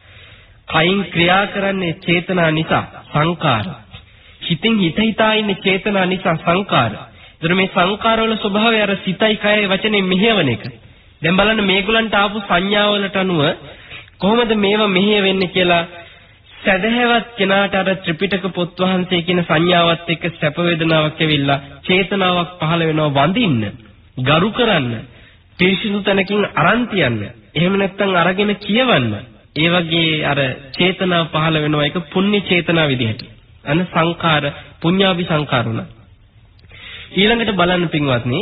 කයින් ක්‍රියා කරන්නේ චේතනා නිසා. සංකාර. හිතින් හිතා ඉන්නේ චේතනා නිසා. සංකාර. ඒතර මේ සංකාරවල ස්වභාවය අර සිතයි කයයි වචනේ මෙහෙවන එක. දැන් බලන්න මේගොල්ලන්ට ආපු සංඥාවලට අනුව කොහොමද මේවා මෙහෙය වෙන්නේ කියලා සදහැවත් කෙනාට අර ත්‍රිපිටක පොත් වහන්සේ කියන සංඥාවත් එක්ක සැප වේදනාවක් ඇවිල්ලා චේතනාවක් පහළ වෙනවා වඳින්න, ගරු කරන්න, පිරිසිදු තැනකින් අරන් තියන්න. එහෙම නැත්නම් අරගෙන කියවන්න. ඒ වගේ අර චේතනාව පහළ වෙනවා ඒක පුණ්‍ය චේතනා විදිහට. අන සංඛාර පුඤ්ඤාභි සංඛාරුණ. ඊළඟට බලන්න පින්වත්නි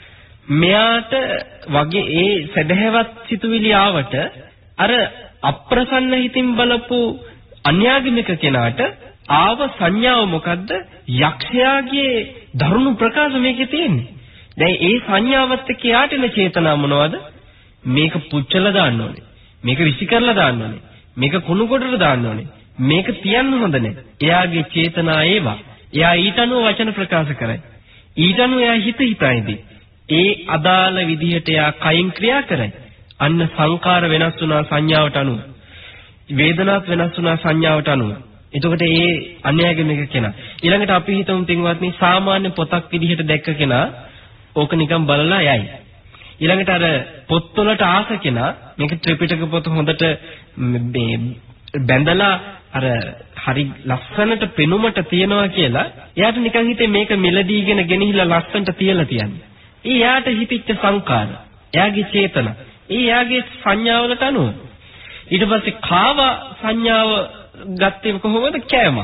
මෙයාට වගේ ඒ සදහැවත් සිතුවිලි ආවට අර අප්‍රසන්න හිතින් බලපු අන්‍යාගමික කෙනාට ආව සංඥාව මොකද්ද? යක්ෂයාගේ දරුණු ප්‍රකාශ මේකේ තියෙන්නේ. දැන් ඒ සංඥාවත් එක්ක යාටෙන චේතනා මොනවද? මේක පුච්චලා දාන්න ඕනේ. මේක විසි කරලා දාන්න ඕනේ. මේක කුණු කොටට දාන්න ඕනේ. මේක තියන්න හොඳ නැහැ. එයාගේ චේතනා ඒවා. එයා ඊට අනුව වචන ප්‍රකාශ කරයි. ඊට අනුව එයා හිතයිදී. ඒ අදාළ විදිහට එයා කයින් ක්‍රියා කරයි. අන්න සංකාර වෙනස් වුණා සංඥාවට අනුව. වේදනාත් වෙනස් වුණා සංඥාවට අනුව. එතකොට ඒ අන්‍යාගමික කෙනා ඊළඟට අපි හිතමු තින්වත්නි සාමාන්‍ය පොතක් විදිහට දැක්ක කෙනා ඕක නිකන් බලලා යයි. ඊළඟට අර පොත්වලට ආස කෙනා මේක ත්‍රිපිටක පොත හොඳට මේ බැඳලා අර හරි ලස්සනට පෙනුමට තියනවා කියලා එයාට නිකන් හිතේ මේක මෙලදීගෙන ගෙනහිලා ලස්සනට තියලා තියන්නේ. එයාට හිතිච්ච සංකාර, එයාගේ චේතන, එයාගේ සංඥාවලට අනුව. ඊට පස්සේ කාව සංඥාව ගත්තේ කොහොමද? කෑම.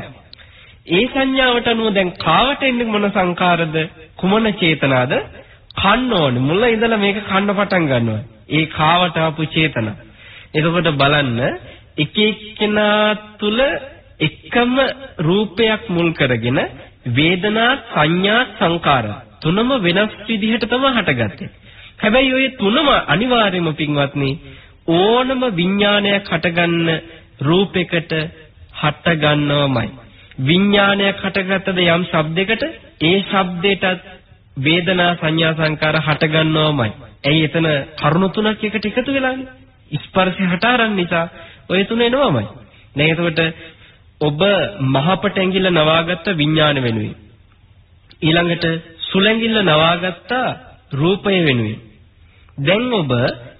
ඒ සංඥාවට අනුව දැන් කාවට එන්නේ මොන සංකාරද? කුමන චේතනාද? කන්න ඕනේ. මුල ඉඳලා මේක කන්න පටන් ගන්නවා. ඒ කාවට ආපු චේතන. එතකොට බලන්න එක එක්කෙනා තුල එකම රූපයක් මුල් කරගෙන වේදනා, සංඥා, සංකාර තුනම වෙනස් විදිහට තමයි හටගත්තේ. හැබැයි ওই තුනම අනිවාර්යයෙන්ම පින්වත්නි ඕනම විඥානයක් හටගන්න රූපයකට හට ගන්නවමයි. විඥානයක් හටගත්තද යම් ශබ්දයකට ඒ ශබ්දයටත් වේදනා සංඥා සංකාර හට ගන්නවමයි. ඇයි එතන කරුණු තුනක් එකට එකතු වෙලානේ. ස්පර්ශය හටාරන් නිසා ඔය තුන එනවමයි. දැන් එතකොට ඔබ මහපට ඇඟිල්ල නවාගත්ත විඥාන වෙනුවෙන්. ඊළඟට සුලැඟිල්ල නවාගත්ත රූපය වෙනුවෙන්. දැන් ඔබ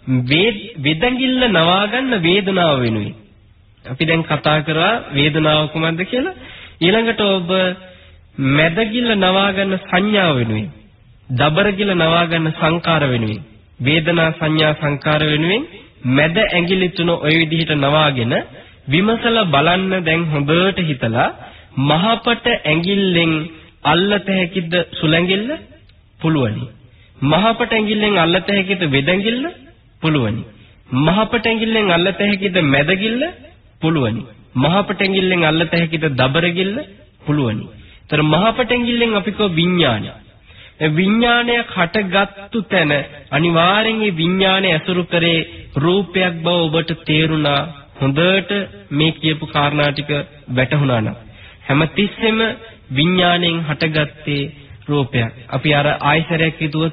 වෙදඟිල්ල නවාගන්න වේදනාව වෙනුවෙන්. අපි දැන් කතා කරා වේදනාව කොහොමද කියලා. ඊළඟට ඔබ මැදගිල්ල නවාගන්න සංඥාව වෙනුවෙන්. දබරගිල්ල නවාගන්න සංකාර වෙනුවෙන්. වේදනා සංඥා සංකාර වෙනුවෙන් මැද ඇඟිලි තුන ওই විදිහට නවාගෙන විමසලා බලන්න දැන් හොඳට හිතලා මහපට ඇඟිල්ලෙන් අල්ලත හැකිද සුලැඟිල්ල? පුළුවනි. මහපට ඇඟිල්ලෙන් අල්ලත හැකිද වෙදඟිල්ල? පුළුවනි. මහපට ඇඟිල්ලෙන් අල්ලත හැකිද මැදගිල්ල? පුළුවනි. මහපට ඇඟිල්ලෙන් අල්ලත හැකිද දබරගිල්ල? පුළුවනි. ඒතර මහපට ඇඟිල්ලෙන් අපි කෝ විඥානය. විඥානයක් හටගත්තු තැන අනිවාර්යෙන් මේ විඥානය ඇසුරු කරේ රූපයක් බව ඔබට තේරුණා. හොඳට මේ කියපු කාරණා ටික වැටහුණා නම් හැමතිස්සෙම විඥාණයෙන් හටගත්තේ රූපයක්. අපි අර ආයසරයක් හිතුවොත්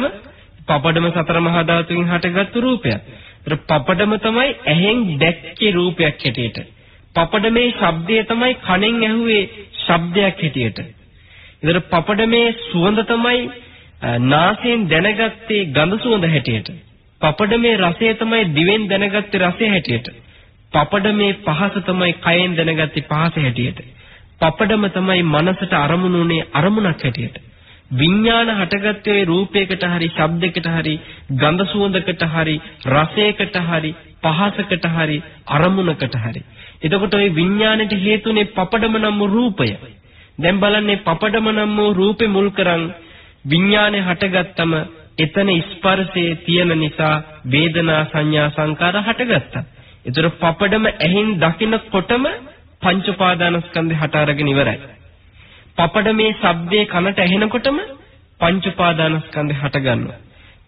පපඩම සතර මහා ධාතුන් හටගත්තු රූපයක්. ඒතර පපඩම තමයි ඇහෙන් දැක්කේ රූපයක් හැටියට. පපඩමේ ශබ්දය තමයි කනෙන් ඇහුවේ ශබ්දයක් හැටියට. ඒතර පපඩමේ සුවඳ තමයි නාසයෙන් දැනගත්තේ ගඳ සුවඳ හැටියට. පපඩමේ රසය තමයි දිවෙන් දැනගත්තේ රසය හැටියට. පපඩමේ පහස තමයි කයෙන් දැනගත්තේ පහස හැටියට. පපඩම තමයි මනසට අරමුණුනේ අරමුණක් හැටියට. විඥාන හටගත්තේ රූපයකට හරි ශබ්දයකට හරි ගඳ සුවඳකට හරි රසයකට හරි පහසකට හරි අරමුණකට හරි. එතකොට ওই විඥාණයට හේතුනේ පපඩම නම් රූපය. දැන් බලන්නේ පපඩම නම් රූපේ මුල් කරන් විඥානේ හටගත්තම එතන ස්පර්ශයේ තියෙන නිසා වේදනා සංඥා සංකාර හටගත්තා. ඒතර පපඩම ඇහින් දකින්නකොටම පංච උපාදානස්කන්ධය හට අරගෙන ඉවරයි. පපඩමේ ශබ්දේ කනට ඇහෙනකොටම පංච උපාදානස්කන්ධය හට ගන්නවා.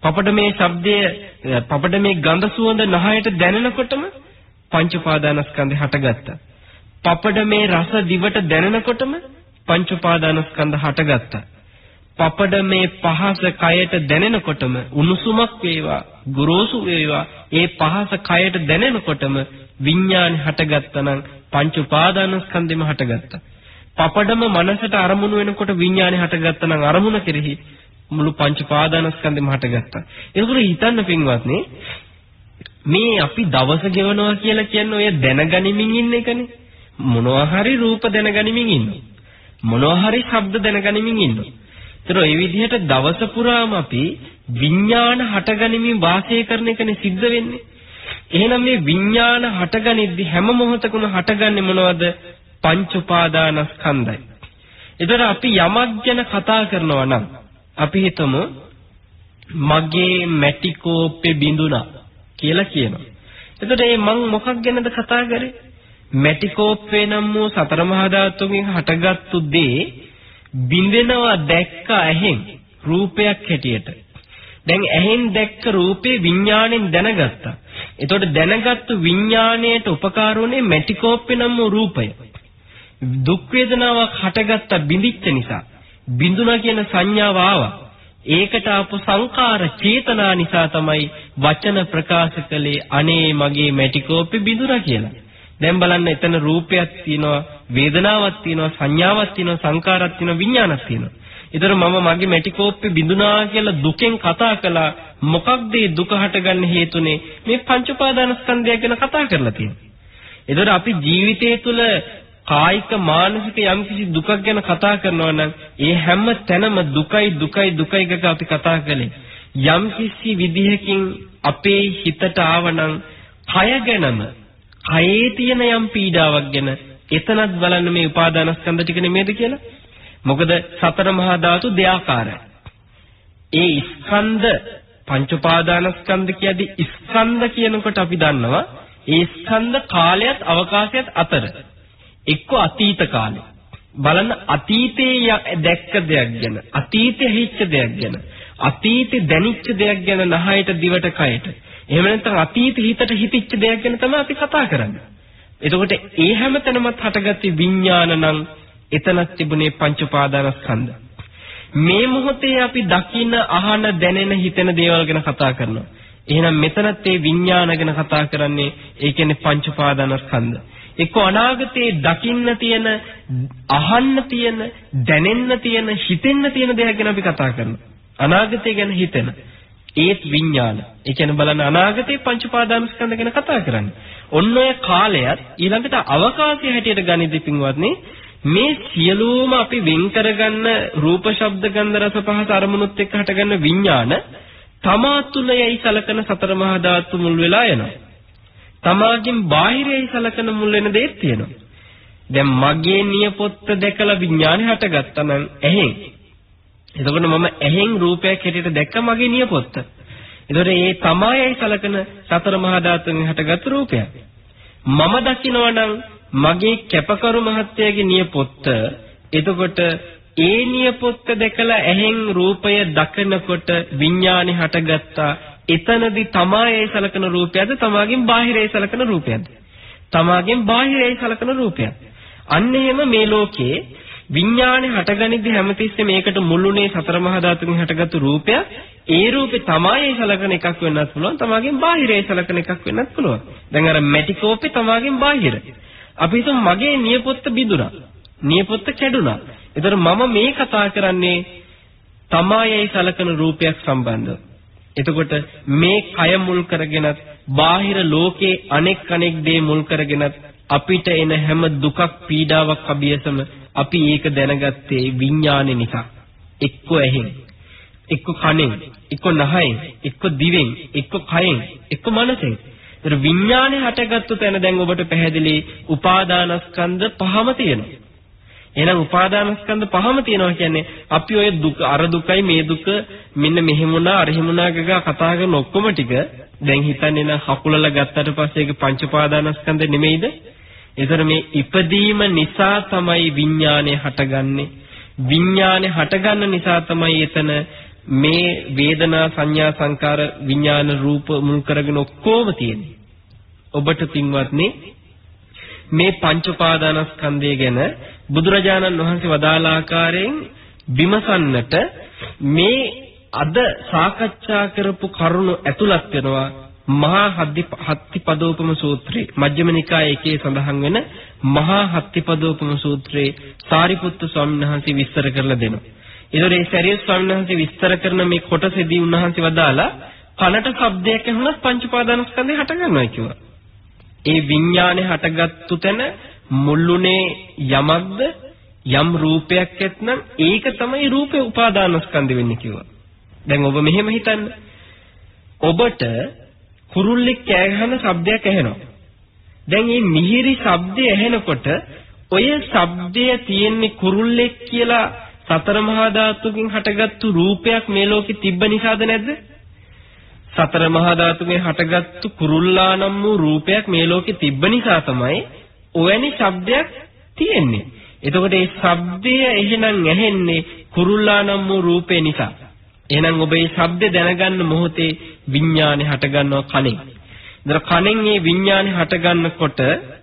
පපඩමේ ගඳ සුවඳ නහයට දැනෙනකොටම පංච උපාදානස්කන්ධය හටගත්තා. පපඩමේ රස දිවට දැනෙනකොටම පංච උපාදානස්කන්ධ හටගත්තා. පපඩමේ පහස කයට දැනෙනකොටම උණුසුමක් වේවා ගොරෝසු වේවා ඒ පහස කයට දැනෙනකොටම විඥාන හටගත්තා නම් පංච උපාදානස්කන්ධෙම හටගත්තා. පපඩම මනසට අරමුණු වෙනකොට විඥානේ හටගත්තා නම් අරමුණ කෙරෙහි මුළු පංච පාදානස්කන්ධෙම හටගත්තා. ඒකෝර හිතන්න පින්වත්නි මේ අපි දවස ගෙවනවා කියලා කියන්නේ ඔය දැනගනිමින් ඉන්න එකනේ. මොනවා හරි රූප දැනගනිමින් ඉන්නවා. මොනවා හරි ශබ්ද දැනගනිමින් ඉන්නවා. ඒතර ඒ විදිහට දවස පුරාම අපි විඥාන හටගනිමින් වාසය කරන එකනේ සිද්ධ වෙන්නේ. එහෙනම් මේ විඥාන හටගනිද්දි හැම මොහොතකම හටගන්නේ මොනවද? පංච උපාදානස්කන්ධයි. ඒතර අපි යමක් ගැන කතා කරනවා නම් අපි හිතමු මගේ මැටි කෝප්පේ බිඳුණා කියලා කියනවා. එතකොට මං මොකක් ගැනද කතා කරේ? මැටි කෝප්පේ නම් වූ සතර මහා ධාතුන්ගෙන් හටගත්තු දේ බිඳෙනවා දැක්ක ඇහෙන් රූපයක් හැටියට. දැන් ඇහෙන් දැක්ක රූපේ විඥාණයෙන් දැනගත්තා. එතකොට දැනගත්තු විඥාණයට උපකාර වුණේ මැටි කෝප්පේ නම් වූ රූපය. දුක් වේදනාවක් හටගත්ත බිඳිච්ච නිසා බිඳුණා කියන සංඥාව ආවා. ඒකට ආපු සංකාර චේතනා නිසා තමයි වචන ප්‍රකාශ කළේ අනේ මගේ මැටි කෝප්පේ බිඳුණා කියලා. දැන් බලන්න එතන රූපයක් තියෙනවා, වේදනාවක් තියෙනවා, සංඥාවක් තියෙනවා, සංකාරයක් තියෙනවා, විඥානයක් තියෙනවා. ඒතර මම මගේ මැටි කෝප්පේ බිඳුණා කියලා දුකෙන් කතා කළා. මොකක්ද මේ දුක හටගන්න හේතුනේ? මේ පංච උපාදානස්කන්ධය ගැන කතා කරලා තියෙනවා. ඒතර අපි ජීවිතය තුළ කායික මානසික යම්කිසි දුකක් ගැන කතා කරනවා නම් ඒ හැම තැනම දුකයි දුකයි දුකයි ගක අපි කතා කළේ. යම්කිසි විදිහකින් අපේ හිතට ආවනම් කය ගැනම කයේ තියෙන යම් පීඩාවක් ගැන එතනත් බලන්න මේ උපාදානස්කන්ධ ටික නෙමෙයිද කියලා. මොකද සතර මහා ධාතු දෙආකාරයි. ඒ ස්කන්ධ පංච උපාදානස්කන්ධ කියදී ස්කන්ධ කියනකොට අපි දන්නවා ඒ ස්කන්ධ කාලයත් අවකාශයත් අතර එක්ක අතීත කාලේ බලන්න අතීතයේ දැක්ක දෙයක් ගැන අතීතයේ හිච්ච දෙයක් ගැන අතීතේ දැනිච්ච දෙයක් ගැන නහයට දිවට කයට එහෙම නැත්නම් අතීත හිතට හිතිච්ච දෙයක් ගැන තමයි අපි කතා කරන්නේ. එතකොට ඒ හැමතැනමත් හටගත්තේ විඥාන නම් එතනත් තිබුණේ පංච උපාදානස්කන්ධ. මේ මොහොතේ අපි දකින අහන දැනෙන හිතෙන දේවල් ගැන කතා කරනවා. එහෙනම් මෙතනත් ඒ විඥාන ගැන කතා කරන්නේ ඒ කියන්නේ පංච උපාදානස්කන්ධ. එක්ක අනාගතේ දකින්න තියෙන, අහන්න තියෙන, දැනෙන්න තියෙන, හිතෙන්න තියෙන දේවල් ගැන අපි කතා කරනවා. අනාගතය ගැන හිතෙන ඒත් විඥාන. ඒ කියන්නේ බලන්න අනාගතේ පංච උපාදානස්කන්ධ ගැන කතා කරන්නේ. ඔන්න ඔය කාලයත් ඊළඟට අවකාශය හැටියට ගනිද්දී පින්වත්නි මේ සියලුම අපි වෙන් කරගන්න රූප, ශබ්ද, ගන්ධ, රස, පහස අරමුණුත් එක්ක හටගන්න විඥාන තමා තුළයි සලකන සතර මහා ධාතු මුල් වෙලා යනවා. තමාගෙන් බාහිරයි සලකන මුල් වෙන දේත් තියෙනවා. දැන් මගේ නියපොත්ත දැකලා විඥානය හටගත්තා නම් ඇහෙන්. එතකොට මම ඇහෙන් රූපයක් හැටියට දැක්ක මගේ නියපොත්ත. එතකොට ඒ තමයියි සලකන සතර මහා ධාතුන්ගෙන් හටගත් රූපයක්. මම දකිනවා නම් මගේ කැපකරු මහත්තයාගේ නියපොත්ත. එතකොට ඒ නියපොත්ත දැකලා ඇහෙන් රූපය දකිනකොට විඥානය හටගත්තා. එතනදී තමායයි සලකන රූපයද තමාගෙන් බාහිරයි සලකන රූපයද? තමාගෙන් බාහිරයි සලකන රූපයක්. අන්න එහෙම මේ ලෝකේ විඥානේ හටගනිද්දී හැමතිස්සෙම මේකට මුල්ුනේ සතර මහා ධාතුන්ගෙන් හටගත්තු රූපයක්. ඒ රූපේ තමායයි සලකන එකක් වෙන්නත් පුළුවන්, තමාගෙන් බාහිරයි සලකන එකක් වෙන්නත් පුළුවන්. දැන් අර මැටි කෝපේ තමාගෙන් බාහිර. අපි හිතමු මගේ නියපොත්ත බිඳුණා. නියපොත්ත කැඩුනා. ඒතර මම මේ කතා කරන්නේ තමායයි සලකන රූපයක් සම්බන්ධව. එතකොට මේ කය මුල් කරගෙනත් බාහිර ලෝකේ අනෙක් දේ මුල් කරගෙනත් අපිට එන හැම දුකක් පීඩාවක් අභියසම අපි ඒක දැනගත්තේ විඥානේ නිසා. එක්ක ඇහෙන්, එක්ක කනෙන්, එක්ක නහයෙන්, එක්ක දිවෙන්, එක්ක කයෙන්, එක්ක මනසෙන්. ඒතර විඥානේ හටගත්තු තැන දැන් ඔබට පැහැදිලි උපාදානස්කන්ධ පහම තියෙනවා. එහෙනම් උපාදානස්කන්ධ පහම තියෙනවා කියන්නේ අපි ඔය දුක අර දුකයි මේ දුක මෙන්න මෙහෙමුණා අරහෙමුණා ගගා කතා කරන ඔක්කොම ටික දැන් හිතන්නේ නම් හකුලලා ගත්තට පස්සේ ඒක පංච උපාදානස්කන්ධ නෙමෙයිද? ඒතර මේ ඉපදීම නිසා තමයි විඥානය හටගන්නේ. විඥානය හටගන්න නිසා තමයි එතන මේ වේදනා සංඥා සංකාර විඥාන රූප මුල් කරගෙන ඔක්කොම තියෙන්නේ. ඔබට පින්වත්නි මේ පංච උපාදානස්කන්ධය ගැන බුදුරජාණන් වහන්සේ වදාළ ආකාරයෙන් විමසන්නට මේ අද සාකච්ඡා කරපු කරුණු ඇතුළත් වෙනවා මහා හත්තිපදෝපම සූත්‍රයේ මජ්ක්‍ධිම නිකායේ එකේ සඳහන් වෙන මහා හත්තිපදෝපම සූත්‍රයේ සාරිපුත්තු ස්වාමීන් වහන්සේ විස්තර කරලා දෙනවා. ඒතකොට ඒ සරියුත් ස්වාමීන් වහන්සේ විස්තර කරන මේ කොටසේදී උන්වහන්සේ වදාලා කනට ශබ්දයක් ඇහුණත් පංච උපාදානස්කන්ධය හට ගන්නවා කිව්වා. ඒ විඥානේ හටගත්තු තැන මුල්ුනේ යමක්ද යම් රූපයක් ඇත්නම් ඒක තමයි රූපේ උපාදානස්කන්ධ වෙන්නේ කිව්වා. දැන් ඔබ මෙහෙම හිතන්න. ඔබට කුරුල්ලෙක් කෑ ගහන ශබ්දයක් ඇහෙනවා. දැන් මේ මිහිරි ශබ්දය ඇහෙනකොට ඔය ශබ්දය තියෙන්නේ කුරුල්ලෙක් කියලා සතර මහා ධාතුකින් හටගත්තු රූපයක් මේ ලෝකෙ තිබ්බ නිසාද නැද්ද? සතර මහා ධාතුකින් හටගත්තු කුරුල්ලා නම් වූ රූපයක් මේ ලෝකෙ තිබ්බ නිසා තමයි ඔවැනි ශබ්දයක් තියෙන්නේ. එතකොට මේ ශබ්දය එහෙනම් ඇහෙන්නේ කුරුල්ලා නම් වූ රූපේ නිසා. එහෙනම් ඔබ මේ ශබ්ද දැනගන්න මොහොතේ විඥානේ හටගන්නවා කනෙන්. ඉතින් කනෙන් මේ විඥානේ හටගන්නකොට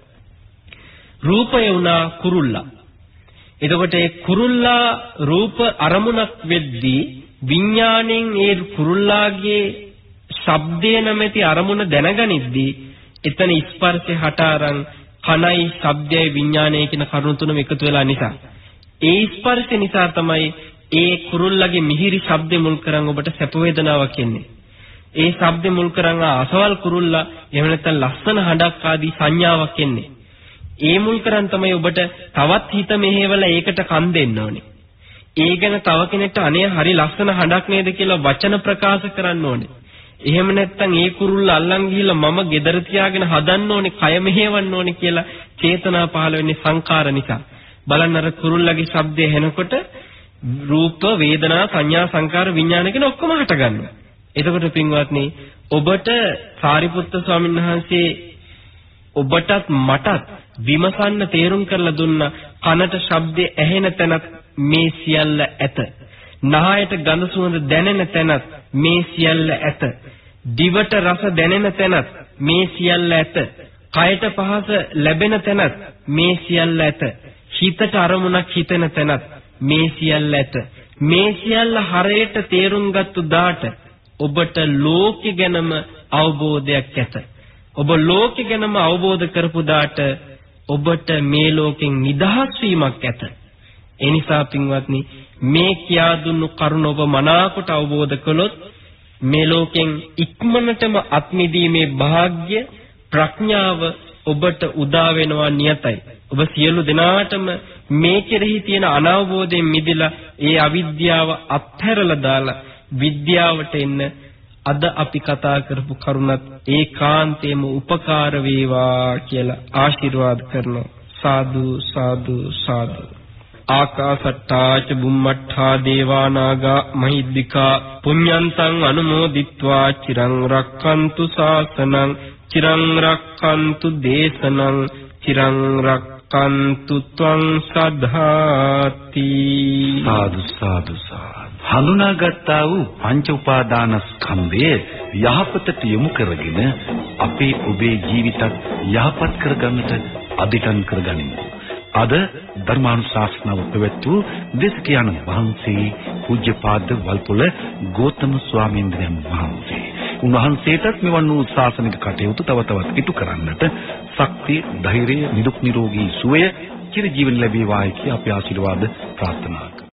රූපය වුණා කුරුල්ලා. එතකොට ඒ කුරුල්ලා රූප අරමුණක් වෙද්දී විඥාණයෙන් ඒ කුරුල්ලාගේ ශබ්දය නැමැති අරමුණ දැනගනිද්දී එතන ස්පර්ශය හට අරන් කනයි ශබ්දයයි විඥානයයි කියන කරුණු තුනම එකතු වෙලා නිසා ඒ ස්පර්ශය නිසා තමයි ඒ කුරුල්ලාගේ මිහිරි ශබ්දෙ මුල් කරන් ඔබට සැප වේදනාවක් එන්නේ. ඒ ශබ්දෙ මුල් කරන් අසවල් කුරුල්ලා එහෙම නැත්නම් ලස්සන හඬක් ආදී සංඥාවක් එන්නේ. ඒ මුල් කරන් තමයි ඔබට තවත් හිත මෙහෙवला ඒකට කන් දෙන්න ඕනේ. ඒ ගැන තව කෙනෙක්ට අනේ හරි ලස්සන හඬක් නේද කියලා වචන ප්‍රකාශ කරන්න ඕනේ. එහෙම නැත්නම් ඒ කුරුල්ල අල්ලන් ගිහිල්ලා මම gedara තියාගෙන හදන්න ඕනේ, කය මෙහෙවන්න ඕනේ කියලා චේතනා පහළ වෙන්නේ සංකාර නිසා. බලන්න අර කුරුල්ලගේ ශබ්දය ඇහෙනකොට රූප, වේදනා, සංඥා, සංකාර, විඥාන කියන ඔක්කොම හට ගන්නවා. එතකොට පින්වත්නි ඔබට සාරිපුත්ත ස්වාමීන් වහන්සේ ඔබටත් මටත් විමසන්න තේරුම් කරලා දුන්න කනට ශබ්දය ඇහෙන තැනත් මේ සියල්ල ඇත. නහයට ගඳ සුවඳ දැනෙන තැනත් මේ සියල්ල ඇත. දිවට රස දැනෙන තැනත් මේ සියල්ල ඇත. කයට පහස ලැබෙන තැනත් මේ සියල්ල ඇත. හිතට අරමුණක් හිතෙන තැනත් මේ සියල්ල ඇත. මේ සියල්ල හරයට තේරුම් ගත්තු දාට ඔබට ලෝකෙ ගැනම අවබෝධයක් ඇත. ඔබ ලෝකෙ ගැනම අවබෝධ කරපු දාට ඔබට මේ ලෝකෙන් නිදහස් වීමක් ඇත. ඒ නිසා පින්වත්නි මේ කියා දුන්නු කරුණ ඔබ මනාකොට අවබෝධ කළොත් මේ ලෝකෙන් ඉක්මනටම අත්මිදීමේ වාග්ය ප්‍රඥාව ඔබට උදා වෙනවා නියතයි. ඔබ සියලු දෙනාටම මේ කෙරෙහි තියෙන අනවබෝධයෙන් මිදලා ඒ අවිද්‍යාව අත්හැරලා දාලා විද්‍යාවට එන්න අද අපි කතා කරපු කරුණත් ඒකාන්තයෙන්ම උපකාර වේවා කියලා ආශිර්වාද කරනවා. සාදු සාදු සාදු. ආකාසට්ටා ච බුම්මට්ටා දේවා නාග මහිද්దికා පුඤ්ඤන්තං අනුමෝදිත්වා චිරං රක්ඛන්තු ශාසනං චිරං රක්ඛන්තු දේශනං චිරං රක්ඛන්තු ත්වං සද්ධාති. සාදු සාදු සාදු. හඳුනාගත්තා වූ පංච උපාදානස්කන්ධය යහපතට යොමු කරගෙන අපේ ඔබේ ජීවිතත් යහපත් කරගන්නට අධිටන් කරගනිමු. අද ධර්මානුශාසනාව පැවැත්වූ දේශකයන් වහන්සේ පූජ්‍යපාද වල්පොළ ගෞතම ස්වාමීන් වහන්සේ. උන්වහන්සේටත් මෙවන් වූ ශාසනික කටයුතු තව තවත් ඉටු කරන්නට ශක්තිය, ධෛර්යය, නිදුක් නිරෝගී සුවය චිර ජීවන ලැබේවායි කියා අපි ආශිර්වාද ප්‍රාර්ථනා